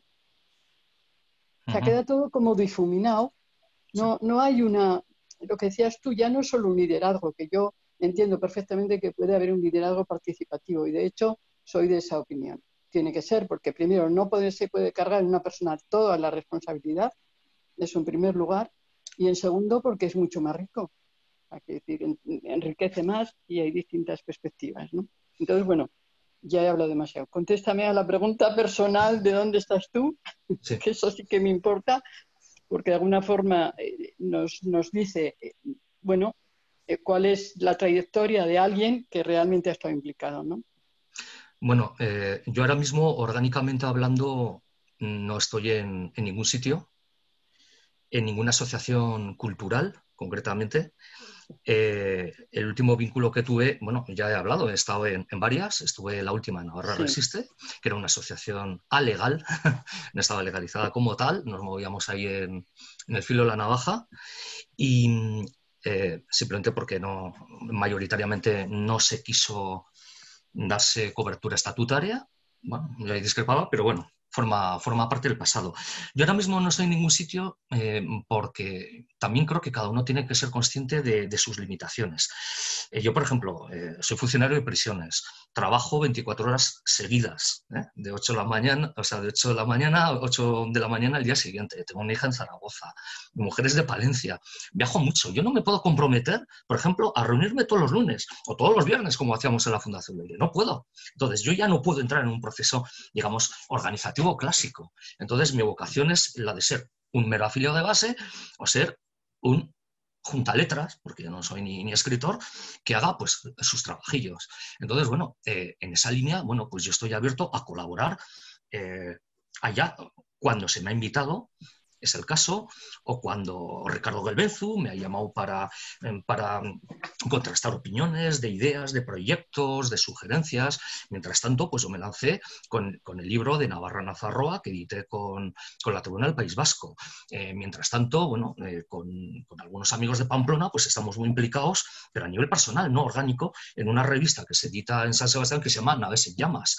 O sea, queda todo como difuminado. No, no hay una, lo que decías tú, ya no es solo un liderazgo, que yo entiendo perfectamente que puede haber un liderazgo participativo y de hecho soy de esa opinión. Tiene que ser, porque primero no puede, se puede cargar en una persona toda la responsabilidad, eso en primer lugar, y en segundo porque es mucho más rico, hay que decir, en, enriquece más y hay distintas perspectivas, ¿no? Entonces, bueno, ya he hablado demasiado. Contéstame a la pregunta personal de dónde estás tú, sí. Que eso sí que me importa, porque de alguna forma eh, nos, nos dice, eh, bueno, eh, cuál es la trayectoria de alguien que realmente ha estado implicado, ¿no? Bueno, eh, yo ahora mismo, orgánicamente hablando, no estoy en, en ningún sitio, en ninguna asociación cultural, concretamente. Eh, el último vínculo que tuve, bueno, ya he hablado, he estado en, en varias, estuve en la última en Navarra sí. Resiste, que era una asociación alegal, no estaba legalizada como tal, nos movíamos ahí en, en el filo de la navaja y eh, simplemente porque no, mayoritariamente no se quiso darse cobertura estatutaria, bueno, ya discrepaba, pero bueno, Forma, forma parte del pasado. Yo ahora mismo no estoy en ningún sitio eh, porque también creo que cada uno tiene que ser consciente de, de sus limitaciones. Eh, yo, por ejemplo, eh, soy funcionario de prisiones, trabajo veinticuatro horas seguidas, ¿eh? de ocho de la mañana, o sea, de ocho de la mañana a ocho de la mañana al día siguiente. Tengo una hija en Zaragoza, mujeres de Palencia, viajo mucho. Yo no me puedo comprometer, por ejemplo, a reunirme todos los lunes o todos los viernes como hacíamos en la Fundación Leire. No puedo. Entonces, yo ya no puedo entrar en un proceso, digamos, organizativo clásico. Entonces, mi vocación es la de ser un mero afiliado de base o ser un juntaletras, porque yo no soy ni, ni escritor, que haga pues sus trabajillos. Entonces, bueno, eh, en esa línea, bueno, pues yo estoy abierto a colaborar eh, allá cuando se me ha invitado, es el caso, o cuando Ricardo Gelbenzu me ha llamado para, para contrastar opiniones, de ideas, de proyectos, de sugerencias. Mientras tanto, pues yo me lancé con, con el libro de Navarra Nazarroa que edité con, con la Tribuna del País Vasco. Eh, mientras tanto, bueno, eh, con, con algunos amigos de Pamplona, pues estamos muy implicados, pero a nivel personal, no orgánico, en una revista que se edita en San Sebastián que se llama Naves en Llamas,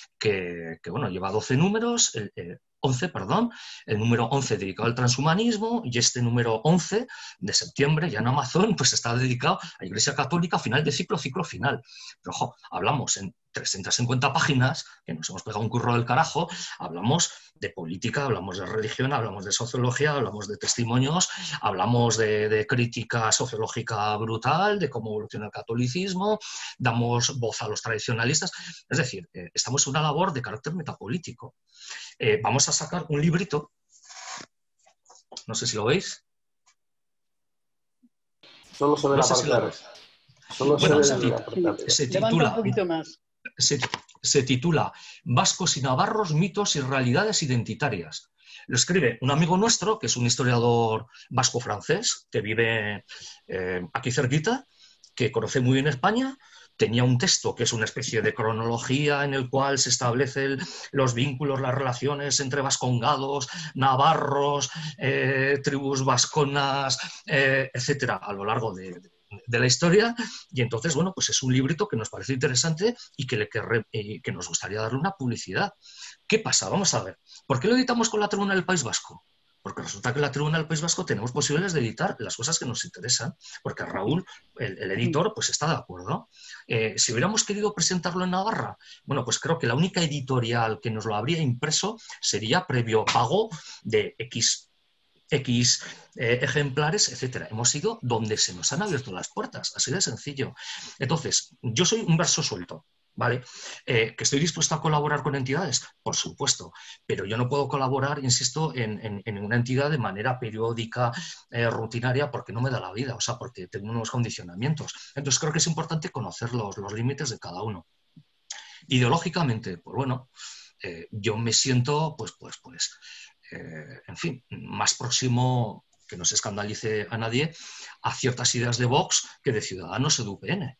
que, que bueno, lleva doce números, el, eh, once, perdón, el número once dedicado al transhumanismo y este número once de septiembre, ya en Amazon, pues está dedicado a Iglesia Católica, final de ciclo, ciclo final. Pero ojo, hablamos en trescientas cincuenta páginas, que nos hemos pegado un curro del carajo, hablamos de política, hablamos de religión, hablamos de sociología, hablamos de testimonios, hablamos de, de crítica sociológica brutal, de cómo evoluciona el catolicismo, damos voz a los tradicionalistas, es decir, eh, estamos en una labor de carácter metapolítico. Eh, vamos a sacar un librito, no sé si lo veis, Solo se ve No la sé si la parte. ves. Solo Bueno, se ve se, la tit- parte de arriba. se Levanta un titula, poquito más. se, se titula Vascos y Navarros, mitos y realidades identitarias. Lo escribe un amigo nuestro, que es un historiador vasco-francés, que vive eh, aquí cerquita, que conoce muy bien España. Tenía un texto que es una especie de cronología en el cual se establecen los vínculos, las relaciones entre vascongados, navarros, eh, tribus vasconas, eh, etcétera, a lo largo de, de, de la historia. Y entonces, bueno, pues es un librito que nos parece interesante y que, le querré, eh, que nos gustaría darle una publicidad. ¿Qué pasa? Vamos a ver. ¿Por qué lo editamos con la Tribuna del País Vasco? Porque resulta que en la Tribuna del País Vasco tenemos posibilidades de editar las cosas que nos interesan, porque Raúl, el, el editor, pues está de acuerdo. Eh, si hubiéramos querido presentarlo en Navarra, bueno, pues creo que la única editorial que nos lo habría impreso sería previo pago de X, X eh, ejemplares, etcétera. Hemos ido donde se nos han abierto las puertas, así de sencillo. Entonces, yo soy un verso suelto. ¿Vale? Eh, ¿Que estoy dispuesto a colaborar con entidades? Por supuesto, pero yo no puedo colaborar, insisto, en, en, en una entidad de manera periódica, eh, rutinaria, porque no me da la vida, o sea, porque tengo unos condicionamientos. Entonces creo que es importante conocer los, los límites de cada uno. Ideológicamente, pues bueno, eh, yo me siento, pues, pues, pues, eh, en fin, más próximo, que no se escandalice a nadie, a ciertas ideas de Vox que de Ciudadanos o de U P N.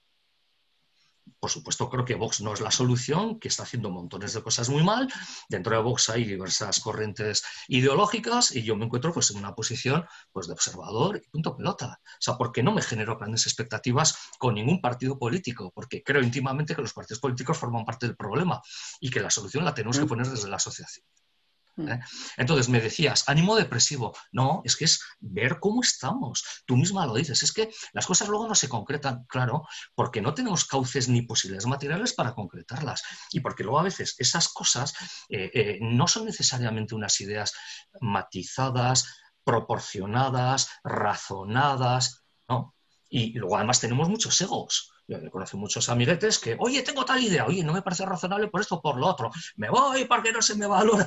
Por supuesto, creo que Vox no es la solución, que está haciendo montones de cosas muy mal. Dentro de Vox hay diversas corrientes ideológicas y yo me encuentro pues, en una posición pues, de observador y punto pelota. O sea, porque no me genero grandes expectativas con ningún partido político, porque creo íntimamente que los partidos políticos forman parte del problema y que la solución la tenemos que poner desde la asociación. ¿Eh? Entonces me decías, ánimo depresivo. No, es que es ver cómo estamos. Tú misma lo dices, es que las cosas luego no se concretan, claro, porque no tenemos cauces ni posibilidades materiales para concretarlas. Y porque luego a veces esas cosas eh, eh, no son necesariamente unas ideas matizadas, proporcionadas, razonadas, ¿no? Y luego además tenemos muchos egos. Yo conozco muchos amiguetes que, oye, tengo tal idea, oye, no me parece razonable por esto o por lo otro, me voy porque no se me valora.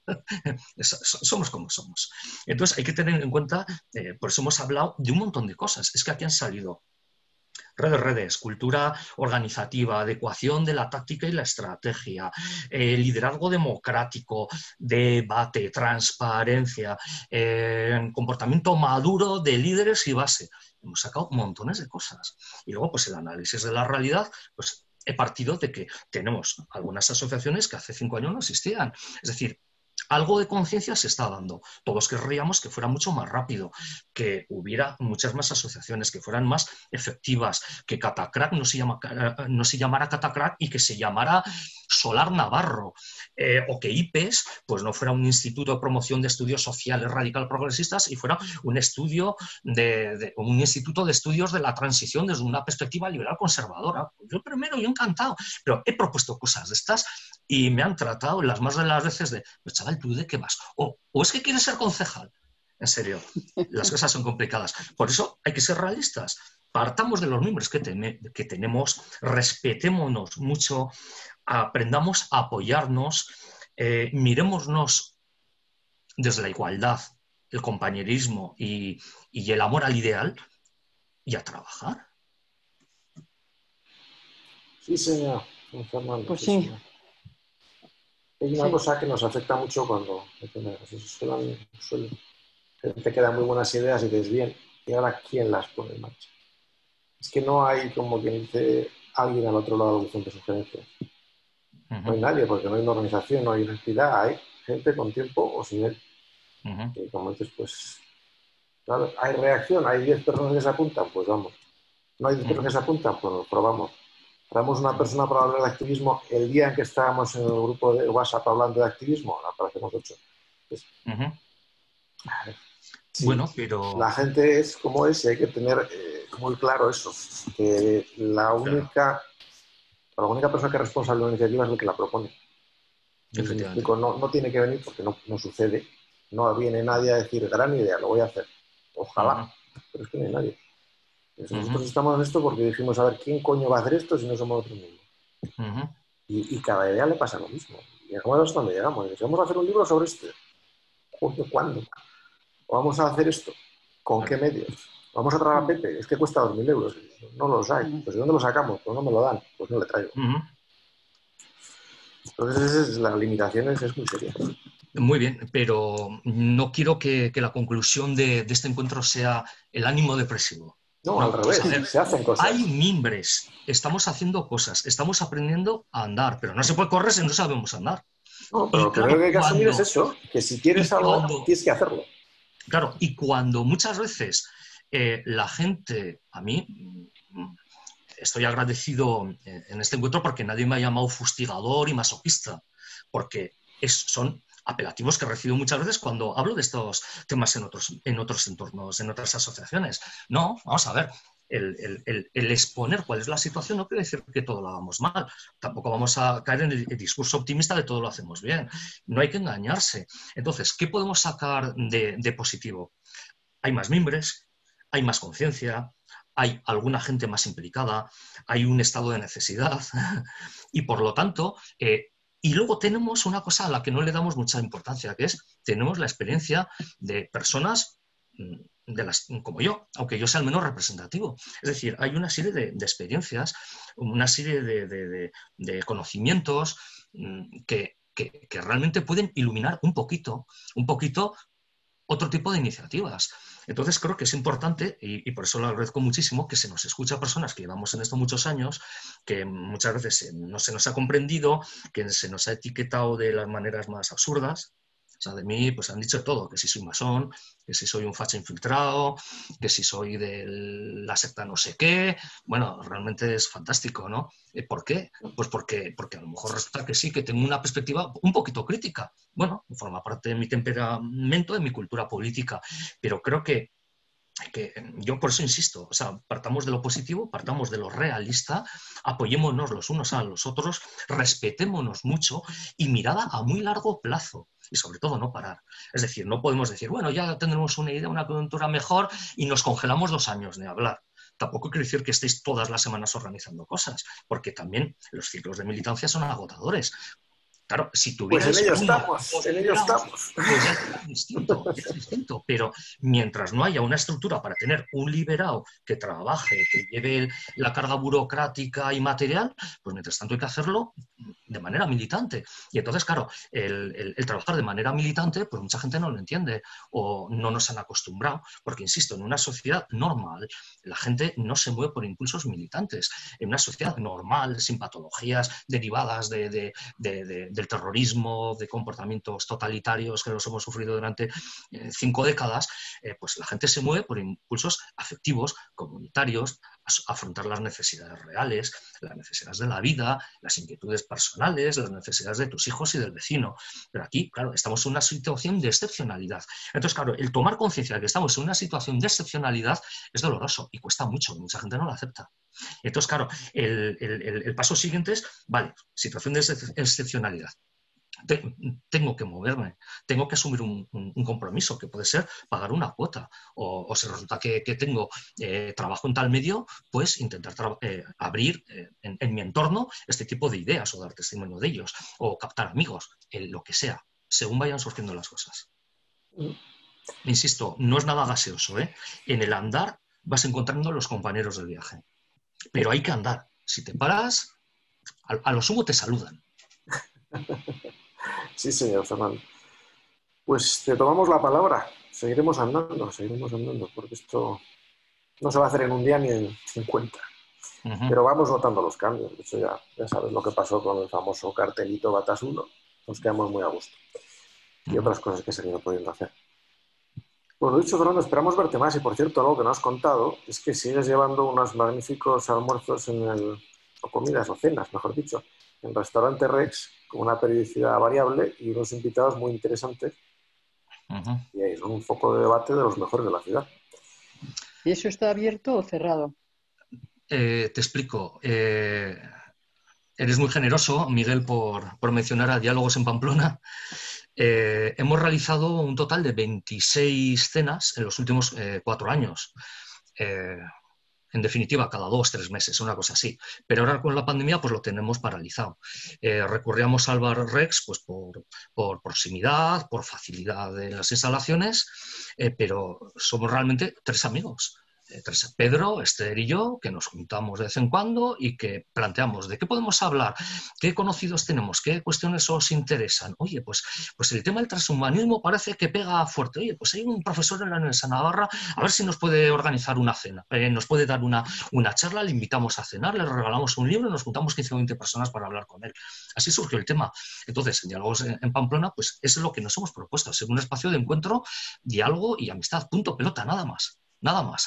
Somos como somos. Entonces hay que tener en cuenta, eh, por eso hemos hablado de un montón de cosas. Es que aquí han salido redes, redes, cultura organizativa, adecuación de la táctica y la estrategia, eh, liderazgo democrático, debate, transparencia, eh, comportamiento maduro de líderes y base. Hemos sacado montones de cosas. Y luego, pues el análisis de la realidad, pues he partido de que tenemos algunas asociaciones que hace cinco años no existían. Es decir, algo de conciencia se está dando. Todos querríamos que fuera mucho más rápido, que hubiera muchas más asociaciones, que fueran más efectivas, que Catacrack no se, llama, no se llamara Catacrack y que se llamara Solar Navarro, eh, o que I P E S pues no fuera un instituto de promoción de estudios sociales radical progresistas y fuera un estudio de, de un instituto de estudios de la transición desde una perspectiva liberal conservadora. Yo primero, yo encantado, pero he propuesto cosas de estas y me han tratado las más de las veces de, pues chaval, ¿tú de qué vas? O, o es que quieres ser concejal. En serio, las cosas son complicadas. Por eso hay que ser realistas. Partamos de los miembros que, ten que tenemos, respetémonos mucho, aprendamos a apoyarnos, eh, mirémonos desde la igualdad, el compañerismo y, y el amor al ideal y a trabajar. Sí, señor. Fernando, pues sí. sí. Señor. Hay una Sí. cosa que nos afecta mucho cuando suelen, suelen, te quedan muy buenas ideas y te desvían. ¿Y ahora quién las pone en marcha? Es que no hay, como quien dice, alguien al otro lado de sugerencias. Uh-huh. No hay nadie, porque no hay una organización, no hay una entidad, hay gente con tiempo o sin él. Uh-huh. Y como dices, pues, claro, hay reacción, hay diez personas que se apuntan, pues vamos. No hay diez uh-huh. personas que se apuntan, pues nos probamos. Traemos una persona para hablar de activismo. El día en que estábamos en el grupo de WhatsApp hablando de activismo, aparecemos ocho. Pues, uh-huh. sí, bueno, pero... La gente es como es y hay que tener eh, muy claro eso, que la única, la única persona que es responsable de una iniciativa es el que la propone. No, no tiene que venir porque no, no sucede. No viene nadie a decir, gran idea, lo voy a hacer. Ojalá, uh-huh. pero es que no hay nadie. Nosotros uh-huh. estamos en esto porque dijimos, a ver, ¿quién coño va a hacer esto si no somos nosotros mismos? Uh-huh. y, y cada idea le pasa lo mismo. Y llegamos hasta donde llegamos. Y decimos, vamos a hacer un libro sobre esto. ¿Cuándo? ¿Cuándo? ¿O vamos a hacer esto? ¿Con qué medios? Vamos a traer a Pepe, es que cuesta dos mil euros. No los hay. Pues ¿de dónde lo sacamos? Pues no me lo dan. Pues no le traigo. Uh-huh. Entonces la limitación es, es muy seria. Muy bien, pero no quiero que, que la conclusión de, de este encuentro sea el ánimo depresivo. No, No, al revés, a ver, se hacen cosas. hay mimbres, estamos haciendo cosas, estamos aprendiendo a andar, pero no se puede correr si no sabemos andar. No, pero Y lo claro, primero que hay que asumir cuando- es eso, que si quieres algo, cuando- tienes que hacerlo. Claro, y cuando muchas veces eh, la gente, a mí, mm, estoy agradecido en, en este encuentro porque nadie me ha llamado fustigador y masoquista, porque es, son apelativos que recibo muchas veces cuando hablo de estos temas en otros, en otros entornos, en otras asociaciones. No, vamos a ver, el, el- el- el exponer cuál es la situación no quiere decir que todo lo hagamos mal. Tampoco vamos a caer en el, el discurso optimista de todo lo hacemos bien. No hay que engañarse. Entonces, ¿qué podemos sacar de, de positivo? Hay más mimbres, hay más conciencia, hay alguna gente más implicada, hay un estado de necesidad y por lo tanto, eh, y luego tenemos una cosa a la que no le damos mucha importancia, que es, tenemos la experiencia de personas mm, de las, como yo, aunque yo sea el menos representativo. Es decir, hay una serie de, de experiencias, una serie de, de- de- de conocimientos mm, que, que- que realmente pueden iluminar un poquito, un poquito otro tipo de iniciativas. Entonces creo que es importante, y, y por eso lo agradezco muchísimo, que se nos escuche a personas que llevamos en esto muchos años, que muchas veces eh, no se nos ha comprendido, que se nos ha etiquetado de las maneras más absurdas. O sea, de mí pues han dicho todo, que si soy masón, que si soy un facha infiltrado, que si soy de la secta no sé qué. Bueno, realmente es fantástico, ¿no? Eh, ¿Por qué? Pues porque, porque a lo mejor resulta que sí, que tengo una perspectiva un poquito crítica. Bueno, forma parte de mi temperamento, de mi cultura política, pero creo que que yo por eso insisto, o sea, partamos de lo positivo, partamos de lo realista, apoyémonos los unos a los otros, respetémonos mucho y mirada a muy largo plazo y sobre todo no parar. Es decir, no podemos decir, bueno, ya tendremos una idea, una coyuntura mejor y nos congelamos dos años de hablar. Tampoco quiero decir que estéis todas las semanas organizando cosas, porque también los ciclos de militancia son agotadores. Claro, si Pues tuvierais en ello uno, estamos, dos en ello liberados, estamos. pues ya es distinto, es distinto, pero mientras no haya una estructura para tener un liberado que trabaje, que lleve la carga burocrática y material, pues mientras tanto hay que hacerlo de manera militante. Y entonces, claro, el, el- el trabajar de manera militante, pues mucha gente no lo entiende o no nos han acostumbrado, porque, insisto, en una sociedad normal la gente no se mueve por impulsos militantes. En una sociedad normal, sin patologías derivadas de, de- de- de- del terrorismo, de comportamientos totalitarios que los hemos sufrido durante eh, cinco décadas, eh, pues la gente se mueve por impulsos afectivos, comunitarios, a afrontar las necesidades reales, las necesidades de la vida, las inquietudes personales, las necesidades de tus hijos y del vecino. Pero aquí, claro, estamos en una situación de excepcionalidad. Entonces, claro, el tomar conciencia de que estamos en una situación de excepcionalidad es doloroso y cuesta mucho, mucha gente no lo acepta. Entonces, claro, el, el- el- el paso siguiente es, vale, situación de excep- excepcionalidad. Te- tengo que moverme, tengo que asumir un, un- un compromiso, que puede ser pagar una cuota, o, o si resulta que, que tengo eh, trabajo en tal medio, pues intentar tra- eh, abrir eh, en, en mi entorno este tipo de ideas o dar testimonio de ellos, o captar amigos, eh, lo que sea, según vayan surgiendo las cosas. Insisto, no es nada gaseoso, ¿eh? En el andar vas encontrando los compañeros del viaje, pero hay que andar. Si te paras, a, a lo sumo te saludan. Sí, señor Fernando. Pues te tomamos la palabra. Seguiremos andando, seguiremos andando, porque esto no se va a hacer en un día ni en cincuenta. Ujú. Pero vamos notando los cambios. De hecho, ya, ya sabes lo que pasó con el famoso cartelito Batas uno. Nos quedamos muy a gusto. Y otras cosas que se han ido pudiendo hacer. Pues lo dicho, Fernando, esperamos verte más. Y por cierto, algo que no has contado es que sigues llevando unos magníficos almuerzos en el, o comidas o cenas, mejor dicho, en el restaurante Rex, con una periodicidad variable y unos invitados muy interesantes. Ujú. Y ahí son un foco de debate de los mejores de la ciudad. ¿Y eso está abierto o cerrado? Eh, te explico. Eh, eres muy generoso, Miguel, por, por mencionar a Diálogos en Pamplona. Eh, hemos realizado un total de veintiséis cenas en los últimos eh, cuatro años. Eh, en definitiva, cada dos, tres meses, una cosa así. Pero ahora con la pandemia pues lo tenemos paralizado. Eh, recurríamos al bar Rex pues, por, por proximidad, por facilidad de las instalaciones, eh, pero somos realmente tres amigos. Tres, Pedro, Esther y yo, que nos juntamos de vez en cuando y que planteamos de qué podemos hablar, qué conocidos tenemos, qué cuestiones os interesan. Oye, pues, pues el tema del transhumanismo parece que pega fuerte. Oye, pues hay un profesor en la Universidad de Navarra, a ver si nos puede organizar una cena, eh, nos puede dar una, una charla, le invitamos a cenar, le regalamos un libro y nos juntamos quince o veinte personas para hablar con él. Así surgió el tema. Entonces, en Diálogos en, en Pamplona, pues es lo que nos hemos propuesto, ser un espacio de encuentro, diálogo y amistad. Punto, pelota, nada más. Nada más.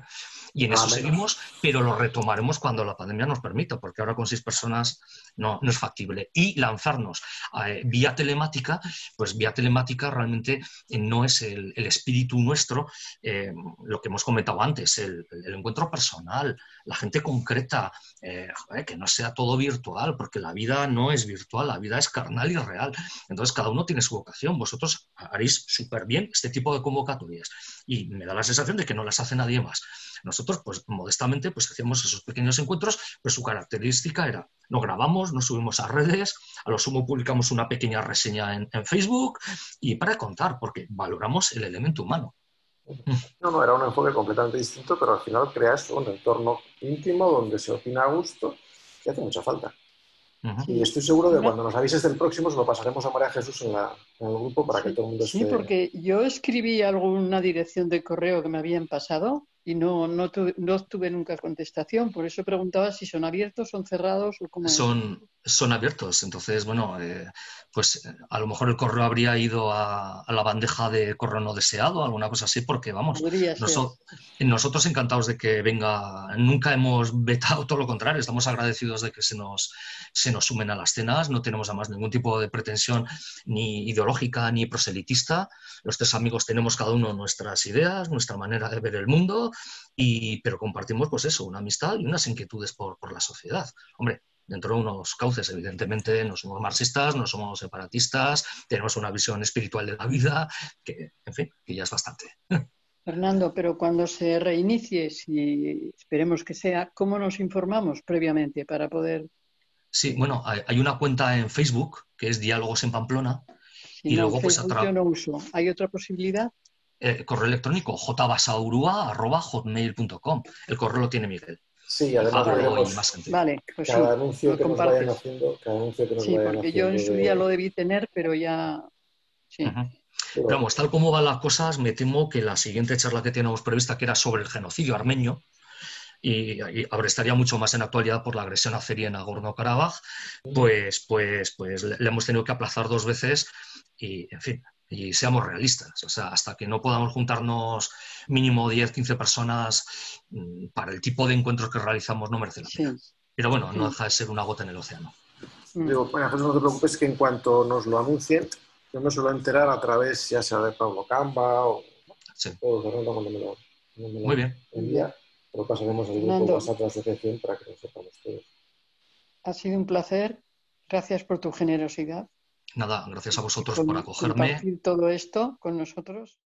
Y en eso ah, seguimos, pero lo retomaremos cuando la pandemia nos permita, porque ahora con seis personas no, no es factible. Y lanzarnos eh, vía telemática, pues vía telemática realmente eh, no es el, el espíritu nuestro, eh, lo que hemos comentado antes, el, el encuentro personal, la gente concreta, eh, joder, que no sea todo virtual, porque la vida no es virtual, la vida es carnal y real. Entonces cada uno tiene su vocación. Vosotros haréis súper bien este tipo de convocatorias y me da la sensación de que no las hace nadie más. Nosotros, pues modestamente, pues hacíamos esos pequeños encuentros, pero su característica era, no grabamos, no subimos a redes, a lo sumo publicamos una pequeña reseña en, en Facebook y para contar, porque valoramos el elemento humano. No, no, era un enfoque completamente distinto, pero al final creas un entorno íntimo donde se opina a gusto y hace mucha falta. Uh-huh. Y estoy seguro de que cuando nos avises del próximo se lo pasaremos a María Jesús en, la, en el grupo para sí, que todo el mundo esté... Sí, porque yo escribí alguna dirección de correo que me habían pasado y no, no, tuve, no tuve nunca contestación. Por eso preguntaba si son abiertos, son cerrados o cómo son, son abiertos. Entonces, bueno, eh, pues a lo mejor el correo habría ido a, a la bandeja de correo no deseado, alguna cosa así, porque vamos, noso nosotros encantados de que venga, nunca hemos vetado, todo lo contrario, estamos agradecidos de que se nos, se nos sumen a las cenas, no tenemos además ningún tipo de pretensión ni ideológica ni proselitista. Los tres amigos tenemos cada uno nuestras ideas, nuestra manera de ver el mundo, y, pero compartimos pues eso, una amistad y unas inquietudes por, por la sociedad. Hombre, dentro de unos cauces, evidentemente, no somos marxistas, no somos separatistas, tenemos una visión espiritual de la vida, que, en fin, que ya es bastante. Fernando, pero cuando se reinicie, si esperemos que sea, ¿cómo nos informamos previamente para poder...? Sí, bueno, hay, hay una cuenta en Facebook, que es Diálogos en Pamplona, si y no, luego pues yo no uso. ¿Hay otra posibilidad? Eh, correo electrónico jbasaurua arroba hotmail punto com. El correo lo tiene Miguel. Sí, además vale, más vale, pues cada, sí, anuncio que nos vayan haciendo, cada anuncio que nos sí, vayan porque haciendo yo en su de... día lo debí tener, pero ya... Sí. Uh-huh. Pero vamos, tal como van las cosas, me temo que la siguiente charla que teníamos prevista, que era sobre el genocidio armenio, y, y ahora estaría mucho más en actualidad por la agresión azerí en Nagorno-Karabaj, pues, pues, pues le, le hemos tenido que aplazar dos veces y, en fin, y seamos realistas. O sea, hasta que no podamos juntarnos mínimo diez, quince personas para el tipo de encuentros que realizamos no merece la pena. Sí. Pero bueno, no deja de ser una gota en el océano. Digo, bueno, no te preocupes que en cuanto nos lo anuncien, yo me suelo enterar a través ya sea de Pablo Camba o, sí. o de Fernando cuando me lo, cuando me lo Muy bien. envía. Pero pasaremos el grupo WhatsApp de la asociación para que lo sepamos todos. Ha sido un placer. Gracias por tu generosidad. Nada, gracias a vosotros por acogerme. Compartir todo esto con nosotros.